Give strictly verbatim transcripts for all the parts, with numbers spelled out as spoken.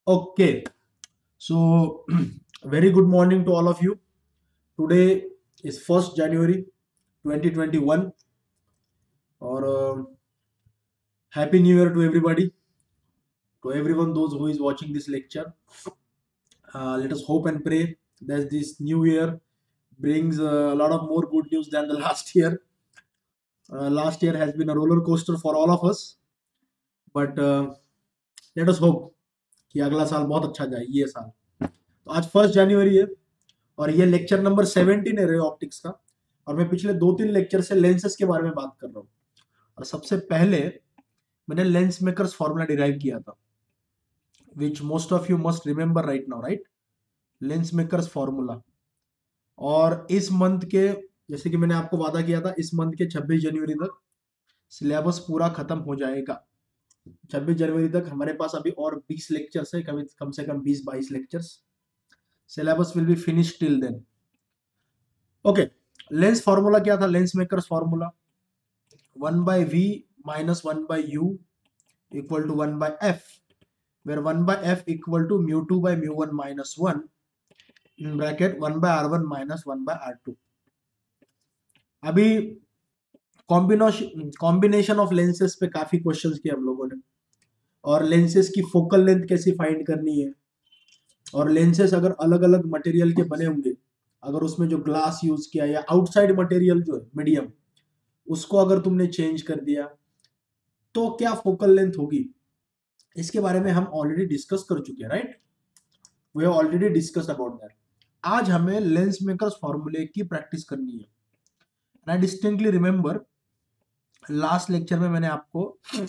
Okay, so very good morning to all of you. Today is first January twenty twenty-one, or uh, Happy New Year to everybody, to everyone those who is watching this lecture. Uh, let us hope and pray that this new year brings a lot of more good news than the last year. Uh, last year has been a roller coaster for all of us, but uh, let us hope कि अगला साल बहुत अच्छा जाए ये साल. तो आज फर्स्ट जनवरी है और ये लेक्चर नंबर सेवेंटीन है रे ऑप्टिक्स का. और मैं पिछले दो तीन लेक्चर से लेंसेस के बारे में बात कर रहा हूँ. और सबसे पहले मैंने लेंस मेकर्स फॉर्मूला डिराइव किया था, which most of you must remember right now, right? Lens makers formula. और इस मंथ के, जैसे कि मैंने आपको वादा किया था, इस मंथ के छब्बीस जनवरी तक सिलेबस पूरा खत्म हो जाएगा. छब्बीस जनवरी तक हमारे पास अभी और बीस लेक्चर्स है, कम कम से कम बीस बाईस lectures. Syllabus will be finish till then. Okay, lens formula क्या था? Lens makers formula one by v minus one by u equal to one by f, where one by f equal to mu two by mu one minus वन in bracket one by R one minus वन by R two. अभी combination combination of lenses पे काफी questions किए हम लोगों ने, और लेंसेस की फोकल लेंथ कैसे फाइंड करनी है, और लेंसेस अगर अलग अलग मटेरियल के बने होंगे, अगर उसमें जो ग्लास यूज किया या आउटसाइड मटेरियल जो है मीडियम, उसको अगर तुमने चेंज कर दिया तो क्या फोकल लेंथ होगी, इसके बारे में हम ऑलरेडी डिस्कस कर चुके हैं, right? We have already discuss about that. आज हमें लेंस मेकर्स फॉर्मूले की प्रैक्टिस करनी है. I distinctly remember last lecture में मैंने आपको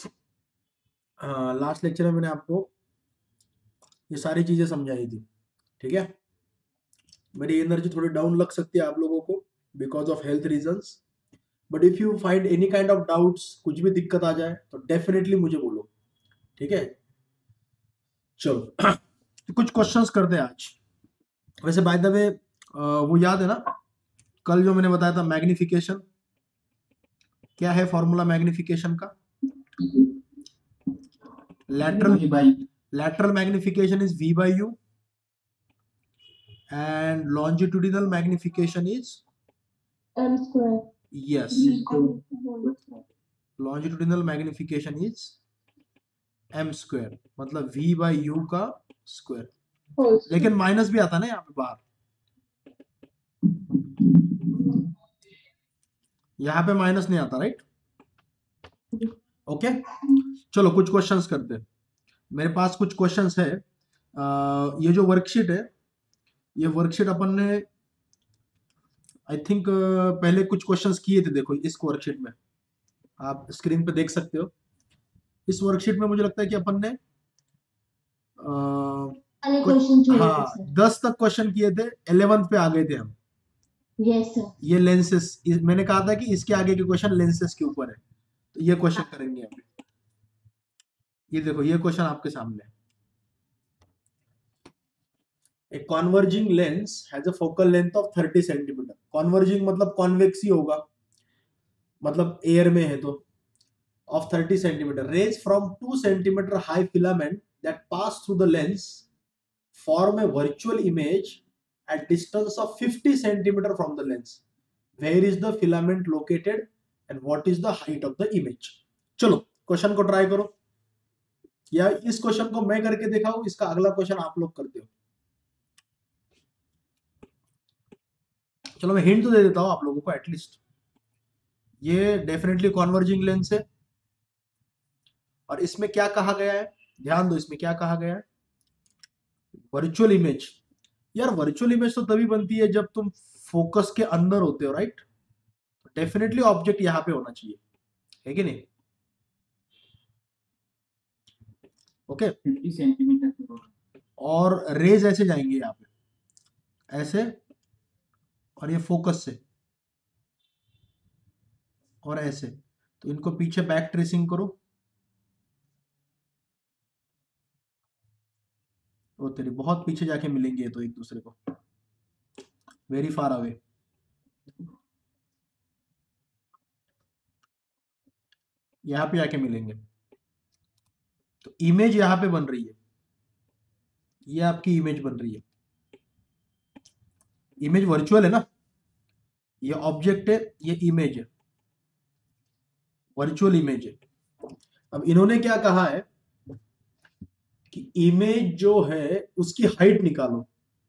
लास्ट लेक्चर में मैंने आपको ये सारी चीजें समझाई थी. ठीक है, मेरी एनर्जी थोड़ी डाउन लग सकती है आप लोगों को because of health reasons, but if you find any kind of doubts, कुछ भी दिक्कत आ जाए तो डेफिनेटली मुझे बोलो. ठीक है, चलो तो कुछ क्वेश्चंस करते हैं आज. वैसे बाय द वे, वो याद है ना कल जो मैंने बताया था मैग्निफिकेशन? क्या है फॉर्मूला मैग्निफिकेशन का? lateral lateral magnification is v by u and longitudinal magnification is m square. yes, longitudinal magnification is m square, मतलब v by u का स्क्वायर. लेकिन माइनस भी आता ना यहाँ पे बाहर, यहाँ पे माइनस नहीं आता, राइट? ओके, चलो कुछ क्वेश्चंस करते हैं. मेरे पास कुछ क्वेश्चंस है. आ, ये जो वर्कशीट है, ये वर्कशीट अपन ने आई थिंक पहले कुछ क्वेश्चंस किए थे. देखो इस वर्कशीट में, आप स्क्रीन पे देख सकते हो. इस वर्कशीट में मुझे लगता है कि अपन ने आ, हाँ दस तक क्वेश्चन किए थे, इलेवेंथ पे आ गए थे हम. Yes sir. ये लेंसेस, मैंने कहा था कि इसके आगे के क्वेश्चन लेंसेस के ऊपर है, तो ये क्वेश्चन करेंगे अभी. ये देखो, ये क्वेश्चन आपके सामने है. A converging lens has a focal length of thirty centimeter. Converging मतलब कॉन्वेक्स ही होगा, मतलब एयर में है तो, of thirty centimeter. Rays from two centimeter high filament that pass through the lens form a virtual image at distance of fifty centimeter from the lens. Where is the filament located and what is the height of the image? चलो question को try करो, या इस question को मैं करके दिखाऊं, इसका अगला क्वेश्चन आप लोग करते हो. चलो मैं हिंट तो दे देता हूं आप लोगों को एटलीस्ट. ये डेफिनेटली कॉन्वर्जिंग लेंस है, और इसमें क्या कहा गया है, ध्यान दो, इसमें क्या कहा गया है? Virtual image. यार वर्चुअल इमेज तो तभी बनती है जब तुम फोकस के अंदर होते हो, राइट? डेफिनेटली ऑब्जेक्ट यहां पे होना चाहिए, है कि नहीं? Okay, fifty centimeter. और रेज ऐसे जाएंगे यहाँ पे, ऐसे, और ये फोकस से, और ऐसे. तो इनको पीछे बैक ट्रेसिंग करो. वो तेरी बहुत पीछे जाके मिलेंगे तो एक दूसरे को, वेरी फार अवे. यहां पे जाके मिलेंगे, तो इमेज यहां पे बन रही है. ये आपकी इमेज बन रही है, इमेज वर्चुअल है ना, ये ऑब्जेक्ट है, ये इमेज है, वर्चुअल इमेज है। अब इन्होंने क्या कहा है कि इमेज जो है उसकी हाइट निकालो,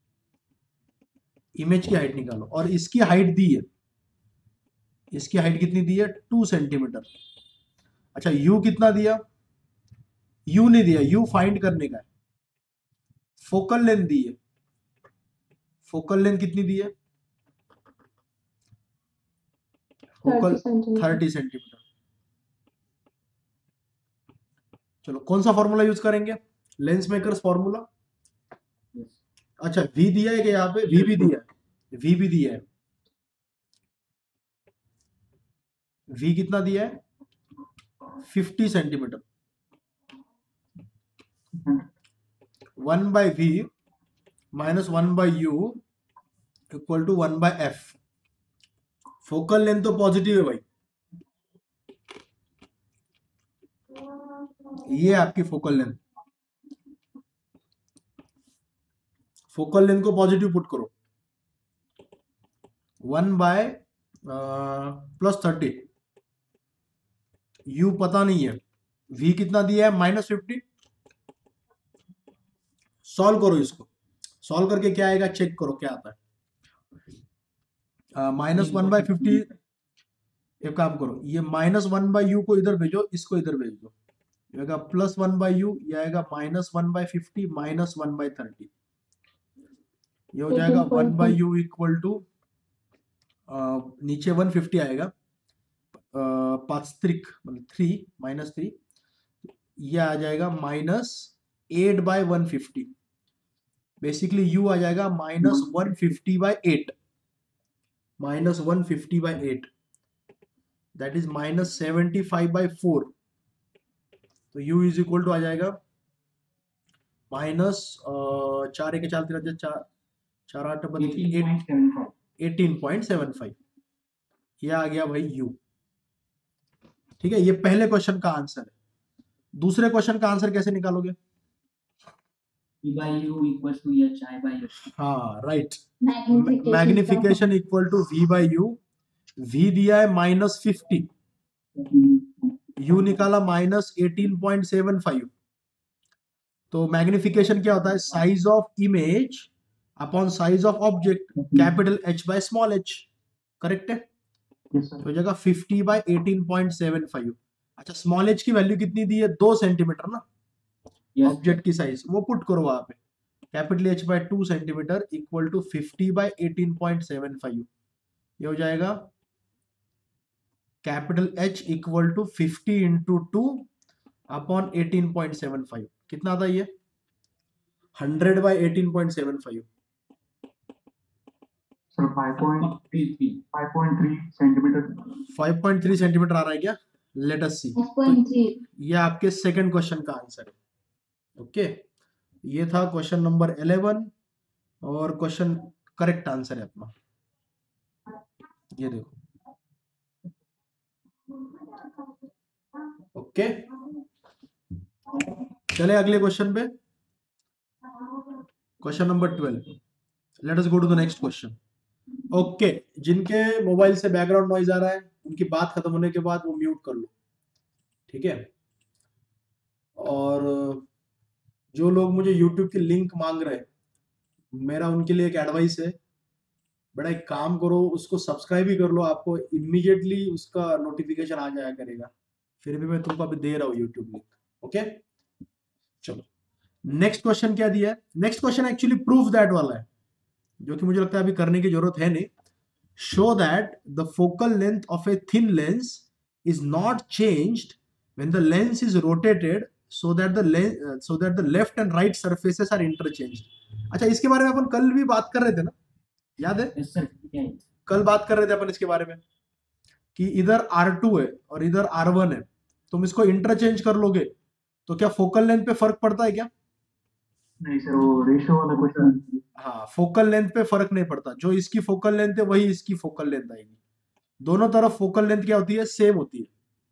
इमेज की हाइट निकालो, और इसकी हाइट दी है, इसकी हाइट कितनी दी है, टू सेंटीमीटर। अच्छा यू कितना दिया, यू नहीं दिया, यू फाइंड करने का है। फोकल लेंथ दी है, फोकल लेंथ कितनी दी है, focal thirty centimeter thirty centimeter. चलो कौन सा फॉर्मूला यूज करेंगे, लेंस मेकर्स फॉर्मूला। अच्छा वी दिया है कि यहाँ पे वी भी दिया है, वी भी दिया है, वी कितना दिया है, fifty centimeter. One by v minus one by u equal to one by f. Focal length तो पॉजिटिव है भाई, ये आपकी फोकल लेंथ, फोकल लेंथ को पॉजिटिव पुट करो, one by plus thirty, u पता नहीं है, वी कितना दिया है, माइनस फिफ्टी। सॉल्व करो इसको, सॉल्व करके क्या आएगा चेक करो क्या आता है। माइनस वन बाय फिफ्टी, एक काम करो, ये माइनस वन बाय यू को इधर भेजो, इसको इधर भेज दो, ये आएगा प्लस वन बाय यू, ये आएगा minus one by fifty minus one by thirty, ये हो जाएगा one by u equal to नीचे वन फिफ्टी आएगा, uh, पांच त्रिक मतलब थ्री माइनस थ्री, ये आ जाएगा minus eight by one fifty, basically u आ जाएगा minus one fifty by eight, minus one fifty by eight, that is minus seventy five by four. तो u इज इक्वल टू आ जाएगा minus चार एक चार तीन चार चार आठ एटीन पॉइंट सेवन फाइव, ये आ गया भाई u। ठीक है, ये पहले क्वेश्चन का आंसर है। दूसरे क्वेश्चन का आंसर कैसे निकालोगे, V by U equals to H I by H. हाँ right, magnification magnification equal to v by u, v दिया है माइनस फिफ्टी, u निकाला minus eighteen point seven five. तो मैग्निफिकेशन क्या होता है, size of image upon size of object, capital H by small h, correct है। Yes, sir. तो जगह fifty by eighteen point seven five. अच्छा स्मॉल h की वैल्यू कितनी दी है, दो सेंटीमीटर ना, Yes. ऑब्जेक्ट की साइज वो पुट करो वहां पे, capital H by two centimeter equal to fifty by eighteen point seven five, ये हो जाएगा capital H equal to fifty into two upon eighteen point seven five, कितना आता है ये, hundred by eighteen point seven five. Sir, five point three. five point three centimeter. Five point three centimeter आ रहा है क्या, let us see. Five point three. ये आपके सेकंड क्वेश्चन का आंसर है। ओके, ये था क्वेश्चन नंबर इलेवन, और क्वेश्चन करेक्ट आंसर है अपना, ये देखो। ओके, चले अगले क्वेश्चन पे, question number twelve. Let us go to the next question. Okay, जिनके मोबाइल से बैकग्राउंड नॉइज आ रहा है उनकी बात खत्म होने के बाद वो म्यूट कर लो, ठीक है। और जो लोग मुझे यूट्यूब की लिंक मांग रहे हैं, मेरा उनके लिए एक एडवाइस है, बड़ा एक काम करो, उसको सब्सक्राइब ही कर लो, आपको इमीडिएटली उसका नोटिफिकेशन आ जाया करेगा। फिर भी मैं तुमको अभी दे रहा हूँ यूट्यूब लिंक, ओके। चलो नेक्स्ट क्वेश्चन क्या दिया है, next question actually proof that वाला है, जो कि मुझे लगता है अभी करने की जरूरत है नहीं। Show that the focal length of a thin lens is not changed when the lens is rotated so that the le- so that the left and right surfaces are interchanged। अच्छा इसके बारे में अपन कल भी बात कर रहे थे ना, याद है? Yes, sir. Yeah. कल बात कर रहे थे अपन इसके बारे में कि इधर आर टू है और इधर आर वन है, तुम इसको इंटरचेंज कर लोगे तो क्या फोकल लेंथ पे फर्क पड़ता है क्या? नहीं सर, वो रेशियो वाला क्वेश्चन। हाँ, फोकल लेंथ पे फर्क नहीं पड़ता, जो इसकी फोकल लेंथ है वही इसकी फोकल लेंथ आएगी, दोनों तरफ फोकल लेंथ क्या होती है, सेम होती है,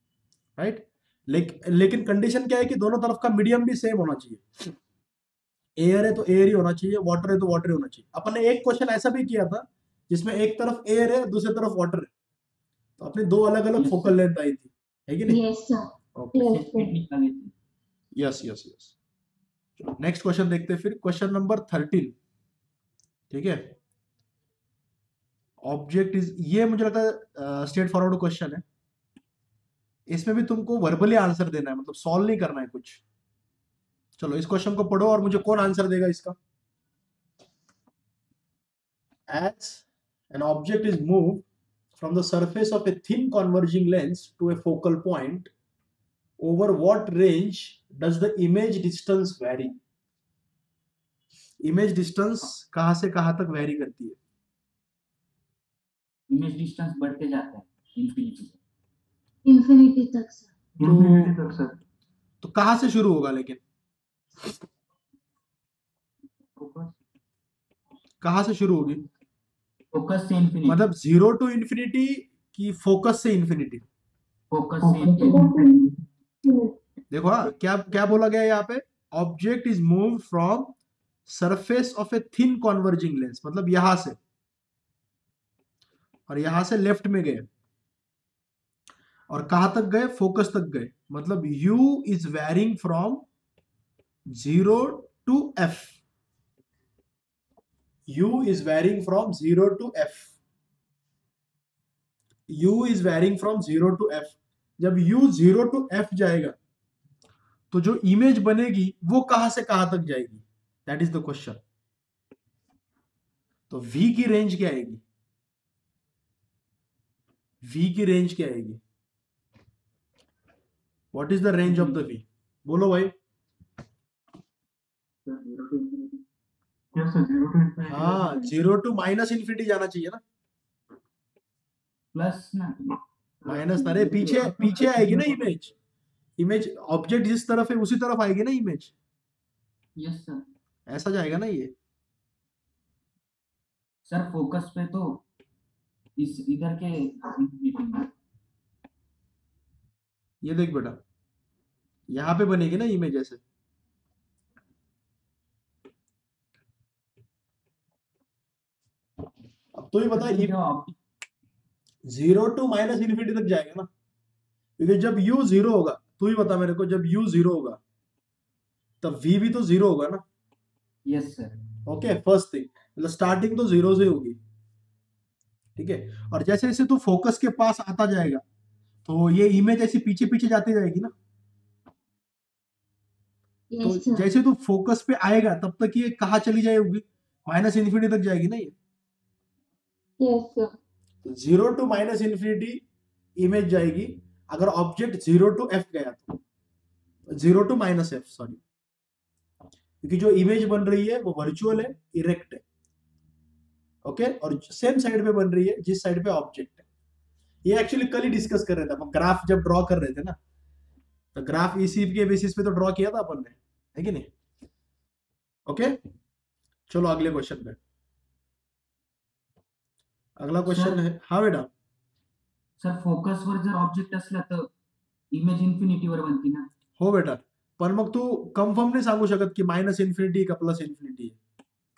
राइट। लेकिन लेकिन कंडीशन क्या है कि दोनों तरफ का मीडियम भी सेम होना चाहिए। एयर है तो एयर ही होना चाहिए, वाटर है तो वाटर ही होना चाहिए। अपन ने एक क्वेश्चन ऐसा भी किया था जिसमें एक तरफ एयर है दूसरी तरफ वाटर है, तो अपनी दो अलग अलग Yes, फोकल sir. लेंथ आई थी, है कि नहीं? Yes, sir. Okay, Yes, separate sir. निकाले थे. Yes yes yes. चलो नेक्स्ट क्वेश्चन देखते हैं, फिर क्वेश्चन नंबर थर्टीन। ठीक है, ऑब्जेक्ट इज, ये मुझे लगता है स्ट्रेट फॉरवर्ड क्वेश्चन है। इसमें भी तुमको वर्बली आंसर देना है, मतलब सॉल्व नहीं करना है कुछ। चलो इस क्वेश्चन को पढ़ो और मुझे कौन आंसर देगा इसका। As an object is moved from the surface of a thin converging lens to a focal point, over what range does the image distance vary? Image distance कहां से कहां तक वेरी करती है? इमेज डिस्टेंस बढ़ते जाता है इंफिनिटी से. Infinity तक, sir. तो तक सर, तो कहां से शुरू होगा लेकिन? कहां से शुरू होगी? फोकस से इंफिनिटी. मतलब जीरो टू इंफिनिटी की फोकस से इंफिनिटी? फोकस से इंफिनिटी. देखो हाँ, क्या क्या बोला गया यहाँ पे? Object is move from surface of a thin converging lens, मतलब यहां से, और यहां से लेफ्ट में गए और कहां तक गए? फोकस तक गए। मतलब u is varying from zero to f. u is varying from zero to f. u is varying from zero to f. जब u जीरो टू एफ जाएगा तो जो इमेज बनेगी वो कहां से कहां तक जाएगी? That is the question. तो v की रेंज क्या आएगी? v की रेंज क्या आएगी? What is the range of the v? बोलो भाई। हाँ, जीरो टू माइनस इन्फिनिटी जाना चाहिए ना। प्लस ना. माइनस, अरे पीछे पीछे आएगी ना इमेज। इमेज ऑब्जेक्ट जिस तरफ है उसी तरफ आएगी ना इमेज। Yes sir. ऐसा जाएगा ना ये। सर फोकस पे तो इस इधर के इंफिनिटी में. ये देख बेटा, यहाँ पे बनेगी ना इमेज ऐसे। अब तो ये बता, जीरो टू माइनस इन्फिनिटी तक जाएगा ना, क्योंकि जब u जीरो होगा, तू ही बता मेरे को, जब u जीरो होगा तब v भी तो जीरो होगा ना। Yes sir. Okay, first thing, मतलब स्टार्टिंग तो जीरो से होगी। ठीक है, और जैसे जैसे तू फोकस के पास आता जाएगा तो ये इमेज ऐसी पीछे पीछे जाती जाएगी ना। तो Yes, sir. जैसे तू फोकस पे आएगा तब तक ये कहाँ चली जाएगी? माइनस इन्फिनिटी तक जाएगी ना ये। Yes, sir. Zero to minus infinity image जाएगी अगर ऑब्जेक्ट जीरो टू एफ गया तो, zero to minus f sorry, क्योंकि जो इमेज बन रही है वो वर्चुअल है, इरेक्ट है। ओके, और सेम साइड पे बन रही है जिस साइड पे ऑब्जेक्ट है। ये एक्चुअली कल ही डिस्कस कर रहे थे हम, ग्राफ जब ड्रॉ कर रहे थे ना, तो ग्राफ इसी के बेसिस पे तो ड्रॉ किया था अपन ने, है कि नहीं? ओके, चलो अगले क्वेश्चन पे। अगला क्वेश्चन है, हाँ बेटा। सर फोकस वर जर ऑब्जेक्ट असला तर इमेज इन्फिनिटी वर बनती ना. हो बेटा, पण मग तू कन्फर्म नाही सांगू शकत की मायनस इन्फिनिटी का प्लस इन्फिनिटी आहे.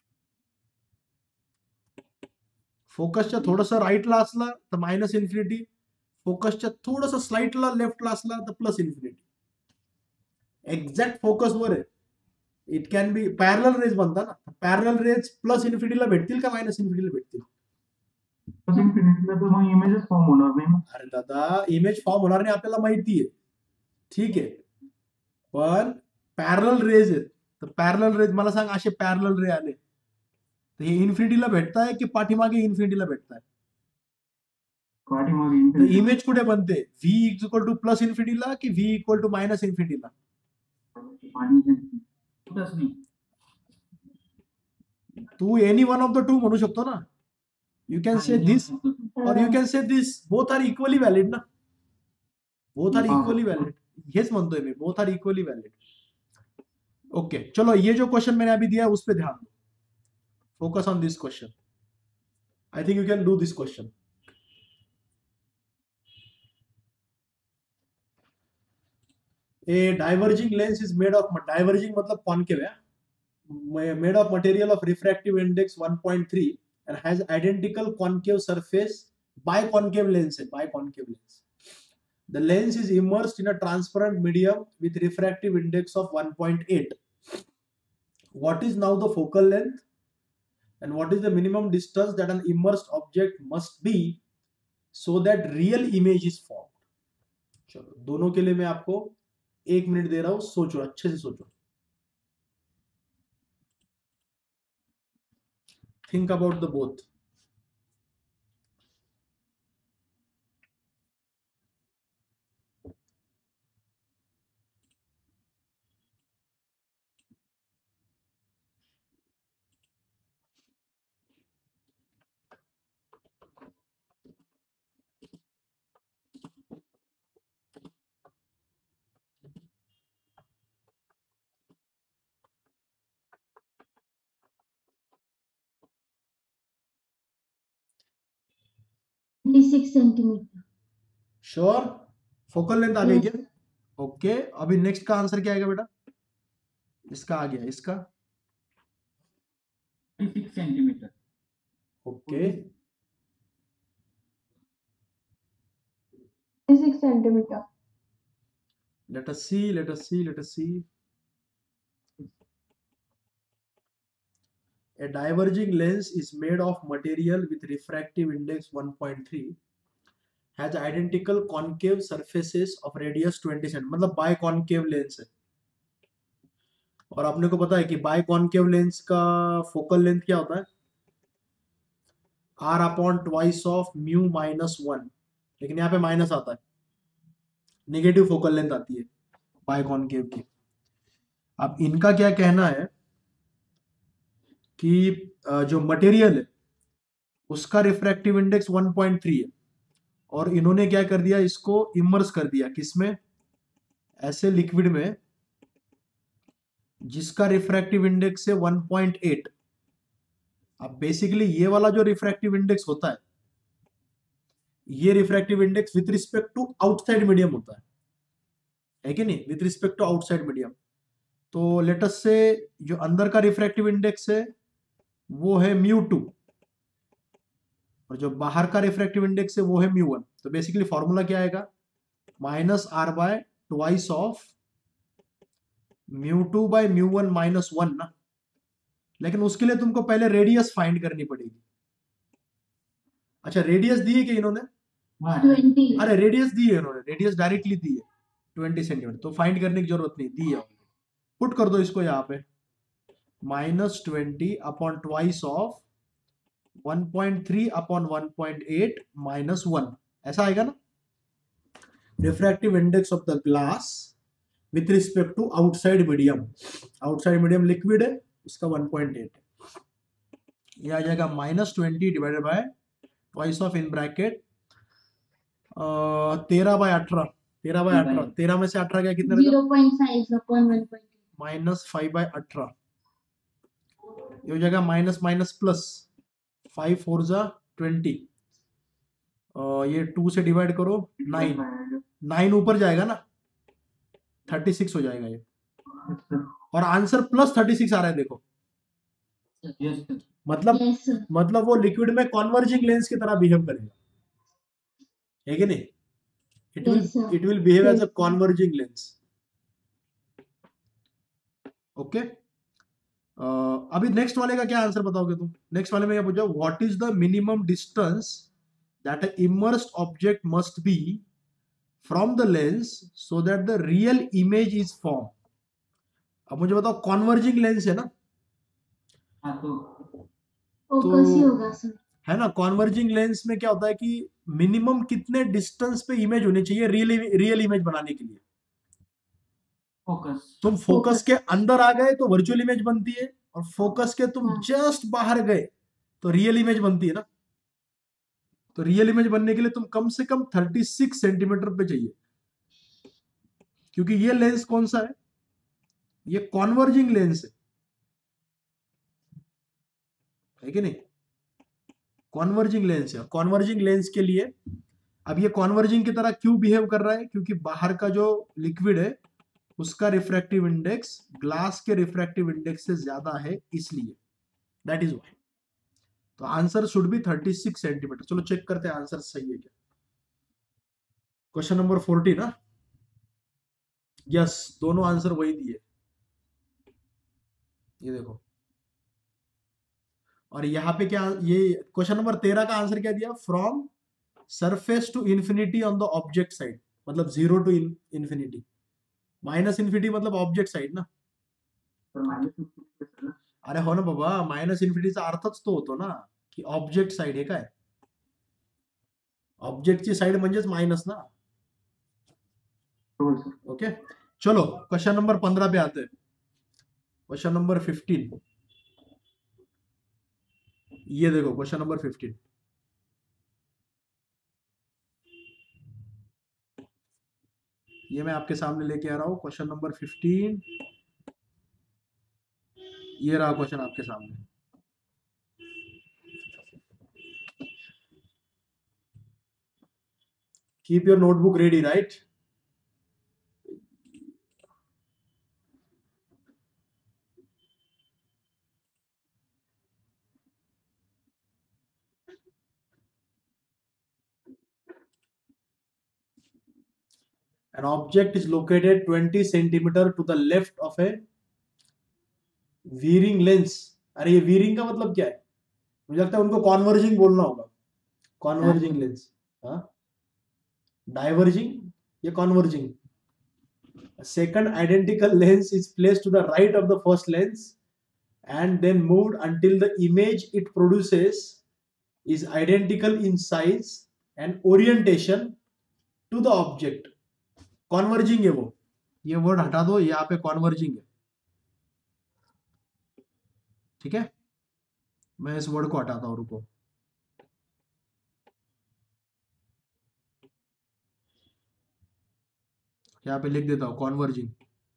फोकसच्या थोडस राईटला असला तर मायनस इन्फिनिटी, फोकसच्या थोडस स्लाइटला लेफ्टला असला तर प्लस इन्फिनिटी. एक्झॅक्ट फोकस वर आहे. It can be parallel rays बनता ना, पॅरलल रेज प्लस इन्फिनिटीला भेटतील का मायनस इन्फिनिटीला भेटतील? इन्फिनिटीला तर मग इमेजच फॉर्म होणार नाही ना. अरे दादा, इमेज फॉर्म होणार नाही आपल्याला माहिती आहे, ठीक आहे, पण पॅरलल रेज आहेत. तर पॅरलल रेज मला सांग, असे पॅरलल रे आले तर हे इन्फिनिटीला भेटताय की पाठीमागे इन्फिनिटीला भेटताय? पाठीमागे तर इन्फिनिटी. इमेज कुठे बनते? V is equal to plus इन्फिनिटीला की व्ही इक्वल टू मायनस इन्फिनिटीला? कुठंच नाही. तू any one of the two म्हणू शकतो ना. यू कॅन से दिस और you can say this, both are equally valid ना. बोथ आर इक्वली व्हॅलिड, हेच म्हणतोय मी, both are equally valid. Okay, चलो ये जो क्वेश्चन मैंने अभी दिया है उस पर ध्यान दो. Focus on this question. I think you can do this question. A diverging lens is made of, diverging मतलब कॉनकेव है, made of material of refractive index one point three and has identical concave surface, biconcave lens है, biconcave lens. The lens is immersed in a transparent medium with refractive index of one point eight. What is now the focal length and what is the minimum distance that an immersed object must be so that real image is formed? चलो दोनों के लिए मैं आपको एक minute दे रहा हूं, सोचो, अच्छे से सोचो. Think about the both. twenty-six centimeter. Sure? Focal length आ गई Yes, क्या? ओके, अभी नेक्स्ट का आंसर क्या आएगा बेटा? इसका आ गया, इसका thirty six centimeter. Okay. twenty-six centimeter. Let us see, let us see, let us see. A diverging lens is made of material with refractive index one point three, has identical concave surfaces of radius twenty centimeter, मतलब biconcave lens है. और आपने को पता है कि biconcave lens का focal length क्या होता है? R upon twice of mu minus one. लेकिन यहाँ पे माइनस आता है, नेगेटिव फोकल लेंथ आती है बाइकॉनकेव की. अब इनका क्या कहना है कि जो मटेरियल है उसका refractive index one point three है और इन्होंने क्या कर दिया, इसको इमर्स कर दिया किसमें? ऐसे लिक्विड में जिसका रिफ्रैक्टिव इंडेक्स है one point eight. अब बेसिकली ये वाला जो रिफ्रैक्टिव इंडेक्स होता है, ये refractive index with respect to outside medium होता है, है कि नहीं? With respect to outside medium. तो लेट अस से जो अंदर का रिफ्रैक्टिव इंडेक्स है वो है म्यू टू और जो बाहर का रिफ्रैक्टिव इंडेक्स है वो है म्यू वन. तो बेसिकली फॉर्मूला क्या आएगा? Minus are by twice of mu two by mu one minus one ना. लेकिन उसके लिए तुमको पहले रेडियस फाइंड करनी पड़ेगी. अच्छा, रेडियस दी है कि इन्होंने? twenty. अरे रेडियस दी है इन्होंने, रेडियस डायरेक्टली दी है ट्वेंटी सेंटीमीटर, तो फाइंड करने की जरूरत नहीं, दी है. पुट कर दो इसको यहाँ पे, minus twenty upon twice of one point three upon one point eight minus one, ऐसा आएगा ना. Refractive index of the glass with respect to outside medium, outside medium liquid है, इसका one point eight है. ये आ जाएगा minus twenty divided by twice of in bracket तेरह बाय अठारह, तेरह बाय अठारह, तेरह में से अठारह क्या कितने? zero point five upon one point eight. Minus five by अठारह. ये हो जाएगा minus minus plus, five four जा ट्वेंटी, ये टू से डिवाइड करो, नाइन, नाइन ऊपर जाएगा ना, थर्टी सिक्स हो जाएगा ये. और आंसर प्लस थर्टी सिक्स आ रहा है, देखो. Yes sir. मतलब Yes, sir. मतलब वो लिक्विड में कॉन्वर्जिंग लेंस की तरह बिहेव करेगा, है कि नहीं? It will Yes, sir. It will behave as a Yes. Converging lens. Okay. अभी नेक्स्ट वाले का क्या आंसर बताओगे तुम? नेक्स्ट वाले में क्या पूछा? What is the minimum distance that a immersed object must be from the lens so that the real image is form. अब मुझे बताओ, कॉन्वर्जिंग लेंस है ना, हाँ तो Focus ही होगा सर. है ना. कॉन्वर्जिंग लेंस में क्या होता है कि मिनिमम कितने डिस्टेंस पे इमेज होनी चाहिए रियल रियल इमेज बनाने के लिए? फोकस. तुम फोकस Focus. के अंदर आ गए तो वर्चुअल इमेज बनती है, और फोकस के तुम हाँ. जस्ट बाहर गए तो रियल इमेज बनती है ना. तो रियल इमेज बनने के लिए तुम कम से कम थर्टी सिक्स सेंटीमीटर पे चाहिए, क्योंकि ये लेंस कौन सा है? ये कॉन्वर्जिंग लेंस है, है कि नहीं? कॉन्वर्जिंग लेंस है. कॉन्वर्जिंग लेंस के लिए अब ये कॉन्वर्जिंग की तरह क्यों बिहेव कर रहा है? क्योंकि बाहर का जो लिक्विड है उसका रिफ्रैक्टिव इंडेक्स ग्लास के रिफ्रैक्टिव इंडेक्स से ज्यादा है, इसलिए दैट इज व्हाई। तो answer should be thirty six centimeter. चलो चेक करते हैं आंसर सही है क्या। क्वेश्चन नंबर फोर्टी ना, यस, दोनों आंसर वही दिए, ये देखो। और यहाँ पे क्या, ये क्वेश्चन नंबर तेरह का आंसर क्या दिया, from surface to infinity on the object side, मतलब zero to infinity, minus infinity मतलब ऑब्जेक्ट साइड ना। तर मायनस इन्फिनिटी असेल ना. अरे हो ना बाबा, मायनस इन्फिनिटीचा अर्थच तो होतो ना की ऑब्जेक्ट साइड हे काय, ऑब्जेक्टची साइड म्हणजेच माइनस ना। हो सर. ओके, चलो क्वेश्चन नंबर पंद्रह पे आते हैं। क्वेश्चन नंबर फिफ्टीन, ये देखो क्वेश्चन नंबर फिफ्टीन। ये मैं आपके सामने लेके आ रहा हूं क्वेश्चन नंबर फिफ्टीन। ये रहा क्वेश्चन आपके सामने। Keep your notebook ready, right. An object is located twenty centimeter to the left of a veering lens। अरे ये veering का मतलब क्या है, मुझे लगता है उनको कॉन्वर्जिंग बोलना होगा। कॉन्वर्जिंग लेंस, हाँ, डाइवर्जिंग या converging. Second identical lens is placed to the right of the first lens and then moved until the image it produces is identical in size and orientation to the object। Converging है वो, ये word हटा दो, यहाँ पे converging है, ठीक है। मैं इस वर्ड को हटाता हूं, रुको। यहाँ पे लिख देता हूं converging.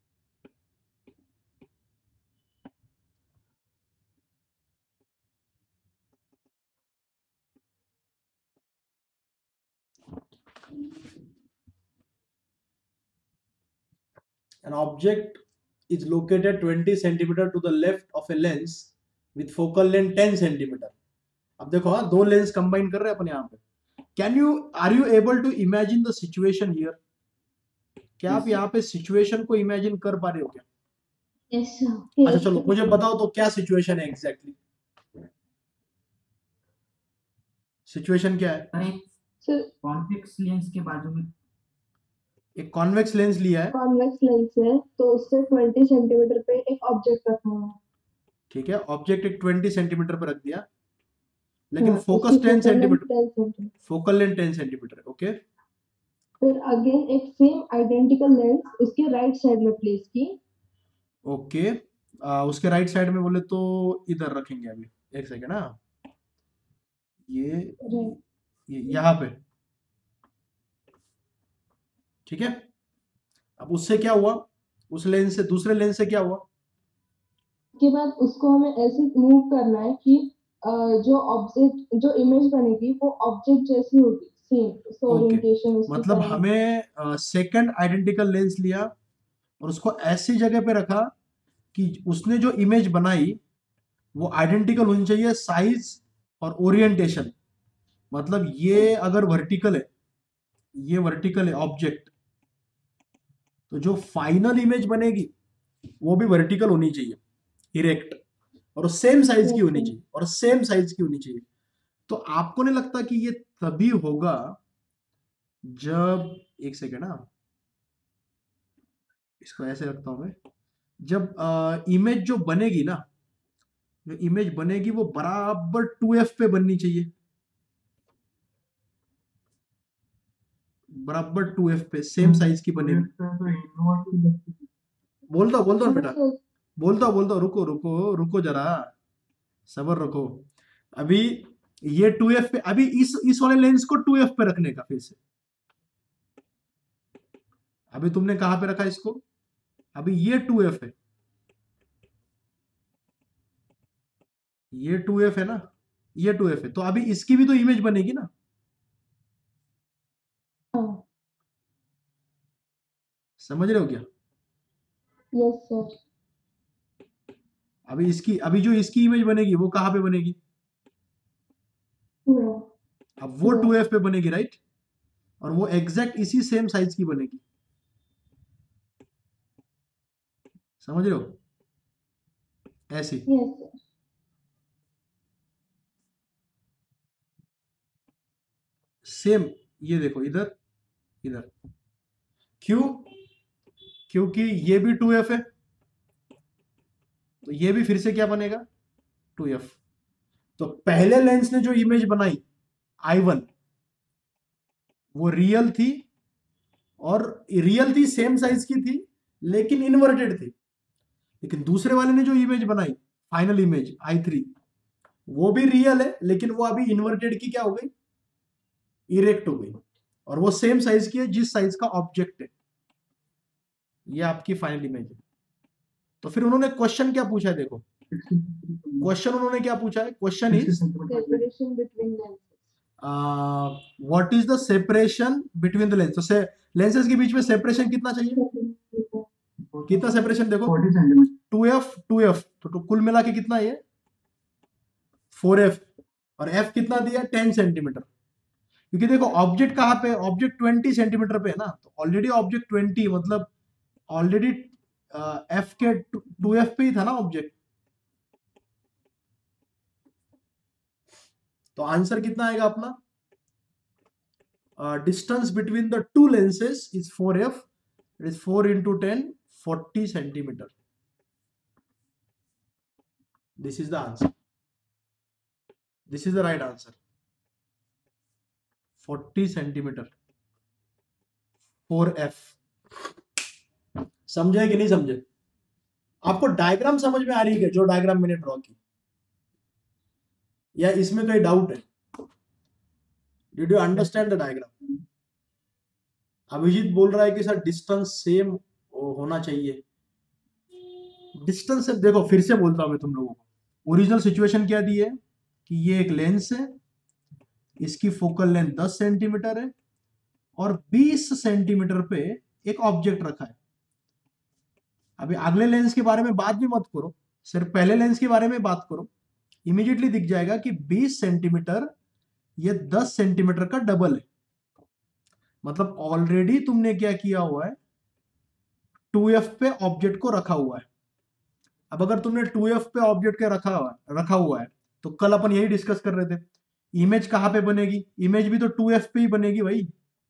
An object is located twenty centimeter to the left of a lens with focal length ten centimeter। अब देखो, हाँ, दो लेंस कंबाइन कर रहे हैं अपन यहाँ पे। Can you are you able to imagine the situation here? क्या आप यहाँ पे सिचुएशन को इमेजिन कर पा रहे हो क्या? Yes, sir. अच्छा चलो मुझे बताओ तो क्या सिचुएशन है एग्जैक्टली, सिचुएशन क्या है? तर एक Sir, कॉन्वेक्स लेंस के बाजू में एक कॉन्वेक्स लेंस लिया है, कॉन्वेक्स लेंस है तो उससे ट्वेंटी सेंटीमीटर पे एक ऑब्जेक्ट रखा हुआ है। ठीक है, ऑब्जेक्ट एक ट्वेंटी सेंटीमीटर पर रख दिया, लेकिन हाँ, फोकस उसकी ten focal length centimeter, ten centimeter. Focal length ten centimeter. Okay, फिर अगेन एक सेम आइडेंटिकल लेंस उसके राइट साइड में प्लेस की। ओके, आ, उसके राइट साइड में बोले तो इधर रखेंगे। अभी एक सेकेंड, हाँ, ये Right. ये यहाँ पे, ठीक है। अब उससे क्या हुआ, उस लेंस से दूसरे लेंस से क्या हुआ? उसके बाद उसको हमें ऐसे मूव करना है कि अ, जो ऑब्जेक्ट जो इमेज बनेगी वो ऑब्जेक्ट जैसी होगी, सेम उसका Okay. ओरिएंटेशन उसकी मतलब size। हमें सेकंड आइडेंटिकल लेंस लिया और उसको ऐसी जगह पे रखा कि उसने जो इमेज बनाई वो आइडेंटिकल होनी चाहिए, साइज और ओरिएंटेशन। मतलब ये अगर वर्टिकल है, ये वर्टिकल है ऑब्जेक्ट, तो जो फाइनल इमेज बनेगी वो भी वर्टिकल होनी चाहिए, इरेक्ट, और सेम साइज की होनी चाहिए, और सेम साइज की होनी चाहिए। तो आपको नहीं लगता कि ये तभी होगा जब, एक सेकेंड, हाँ, इसको ऐसे रखता हूं मैं, जब इमेज जो बनेगी ना, जो इमेज बनेगी वो बराबर टू एफ पे बननी चाहिए, बराबर टू एफ पे सेम साइज की बनेगी। तो इन्वर्ट बोल दो बोल दो बेटा, बोल दो बोल दो, रुको रुको रुको जरा, सबर रखो। अभी ये टू एफ पे, अभी इस इस वाले लेंस को टू एफ पे रखने का, फिर से अभी तुमने कहां पे रखा इसको, अभी ये टू एफ है, ये टू एफ है ना, ये टू एफ है, तो अभी इसकी भी तो इमेज बनेगी ना। हाँ, समझ रहे हो क्या? Yes sir. अभी इसकी अभी जो इसकी इमेज बनेगी वो कहाँ पे बनेगी? अब वो Yeah. टू एफ पे बनेगी, राइट? और वो एग्जैक्ट इसी सेम साइज की बनेगी, समझ रहे हो? ऐसी Yes sir. सेम, ये देखो इधर इधर, क्यों? क्योंकि ये भी टू एफ है, तो ये भी फिर से क्या बनेगा? Two f. तो पहले लेंस ने जो इमेज बनाई आई वन, वो रियल थी, और रियल थी, सेम साइज की थी, लेकिन इन्वर्टेड थी। लेकिन दूसरे वाले ने जो इमेज बनाई, फाइनल इमेज आई थ्री, वो भी रियल है, लेकिन वो अभी इन्वर्टेड की क्या हो गई? इरेक्ट हो गई, और वो सेम साइज की है जिस साइज का ऑब्जेक्ट है। ये आपकी फाइनल इमेज है। तो फिर उन्होंने क्वेश्चन क्या पूछा है, देखो क्वेश्चन उन्होंने क्या पूछा है? Question is Separation between lenses. What is the separation between the lens. तो से लेंसेज के बीच में सेपरेशन कितना चाहिए? कितना सेपरेशन? देखो forty centimeter two f two f, तो, तो कुल मिला के कितना है? फोर एफ, और एफ कितना दिया? Ten centimeter. क्योंकि देखो ऑब्जेक्ट कहाँ पे? ऑब्जेक्ट ट्वेंटी सेंटीमीटर पे है ना, तो ऑलरेडी ऑब्जेक्ट ट्वेंटी, मतलब ऑलरेडी एफ के टू एफ पे ही था ना ऑब्जेक्ट। तो आंसर कितना आएगा अपना? Distance between the two lenses is four f, it is four into ten, forty centimeter. This is the answer, this is the right answer, forty centimeter, four f. समझे कि नहीं समझे? आपको डायग्राम समझ में आ रही है क्या, जो डायग्राम मैंने ड्रॉ की, या इसमें कोई डाउट है? Did you understand the diagram? Abhijit बोल रहा है कि सर डिस्टेंस सेम होना चाहिए। डिस्टेंस से देखो, फिर से बोलता हूं मैं तुम लोगों को, ओरिजिनल सिचुएशन क्या दी है कि ये एक लेंस है, इसकी फोकल लेंथ दस सेंटीमीटर है, और बीस सेंटीमीटर पे एक ऑब्जेक्ट रखा है। अभी अगले लेंस के बारे में बात भी मत करो, सिर्फ पहले लेंस के बारे में बात करो। इमीडिएटली दिख जाएगा कि बीस सेंटीमीटर ये दस सेंटीमीटर का डबल है। मतलब ऑलरेडी तुमने क्या किया हुआ है? टू एफ पे ऑब्जेक्ट को रखा हुआ है। अब अगर तुमने टू एफ पे ऑब्जेक्ट के रखा हुआ रखा हुआ है, तो कल अपन यही डिस्कस कर रहे थे, इमेज कहां पे बनेगी? इमेज भी तो टू एफ पे ही बनेगी भाई,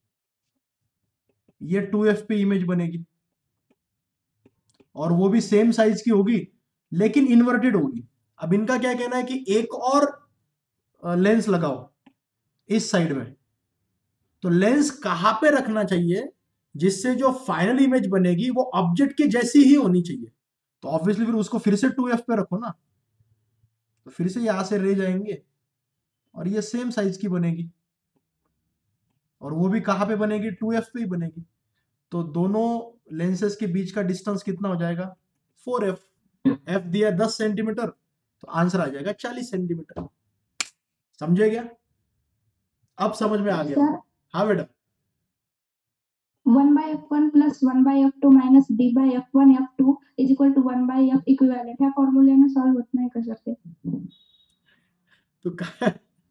ये टू एफ पे इमेज बनेगी, और वो भी सेम साइज की होगी, लेकिन इन्वर्टेड होगी। अब इनका क्या कहना है कि एक और लेंस लगाओ इस साइड में। तो लेंस कहां पे रखना चाहिए जिससे जो फाइनल इमेज बनेगी वो ऑब्जेक्ट के जैसी ही होनी चाहिए? तो ऑब्वियसली फिर उसको फिर से टू एफ पे रखो ना, तो फिर से यहां से रे जाएंगे, और ये सेम साइज की बनेगी, और वो भी कहां पे बनेगी? टू एफ पे ही बनेगी। तो दोनों लेंसेज के बीच का डिस्टेंस कितना हो जाएगा? Four F. एफ दिया दस सेंटीमीटर, तो आंसर आ जाएगा चालीस सेंटीमीटर। समझे क्या? अब समझ में आ गया? सर हाँ बेटा। One by f one plus one by f two minus d by f one F two is equal to one by f equivalent ह्या फॉर्म्युल्याने सॉल्व्ह होत नाही का सर ते? तो काय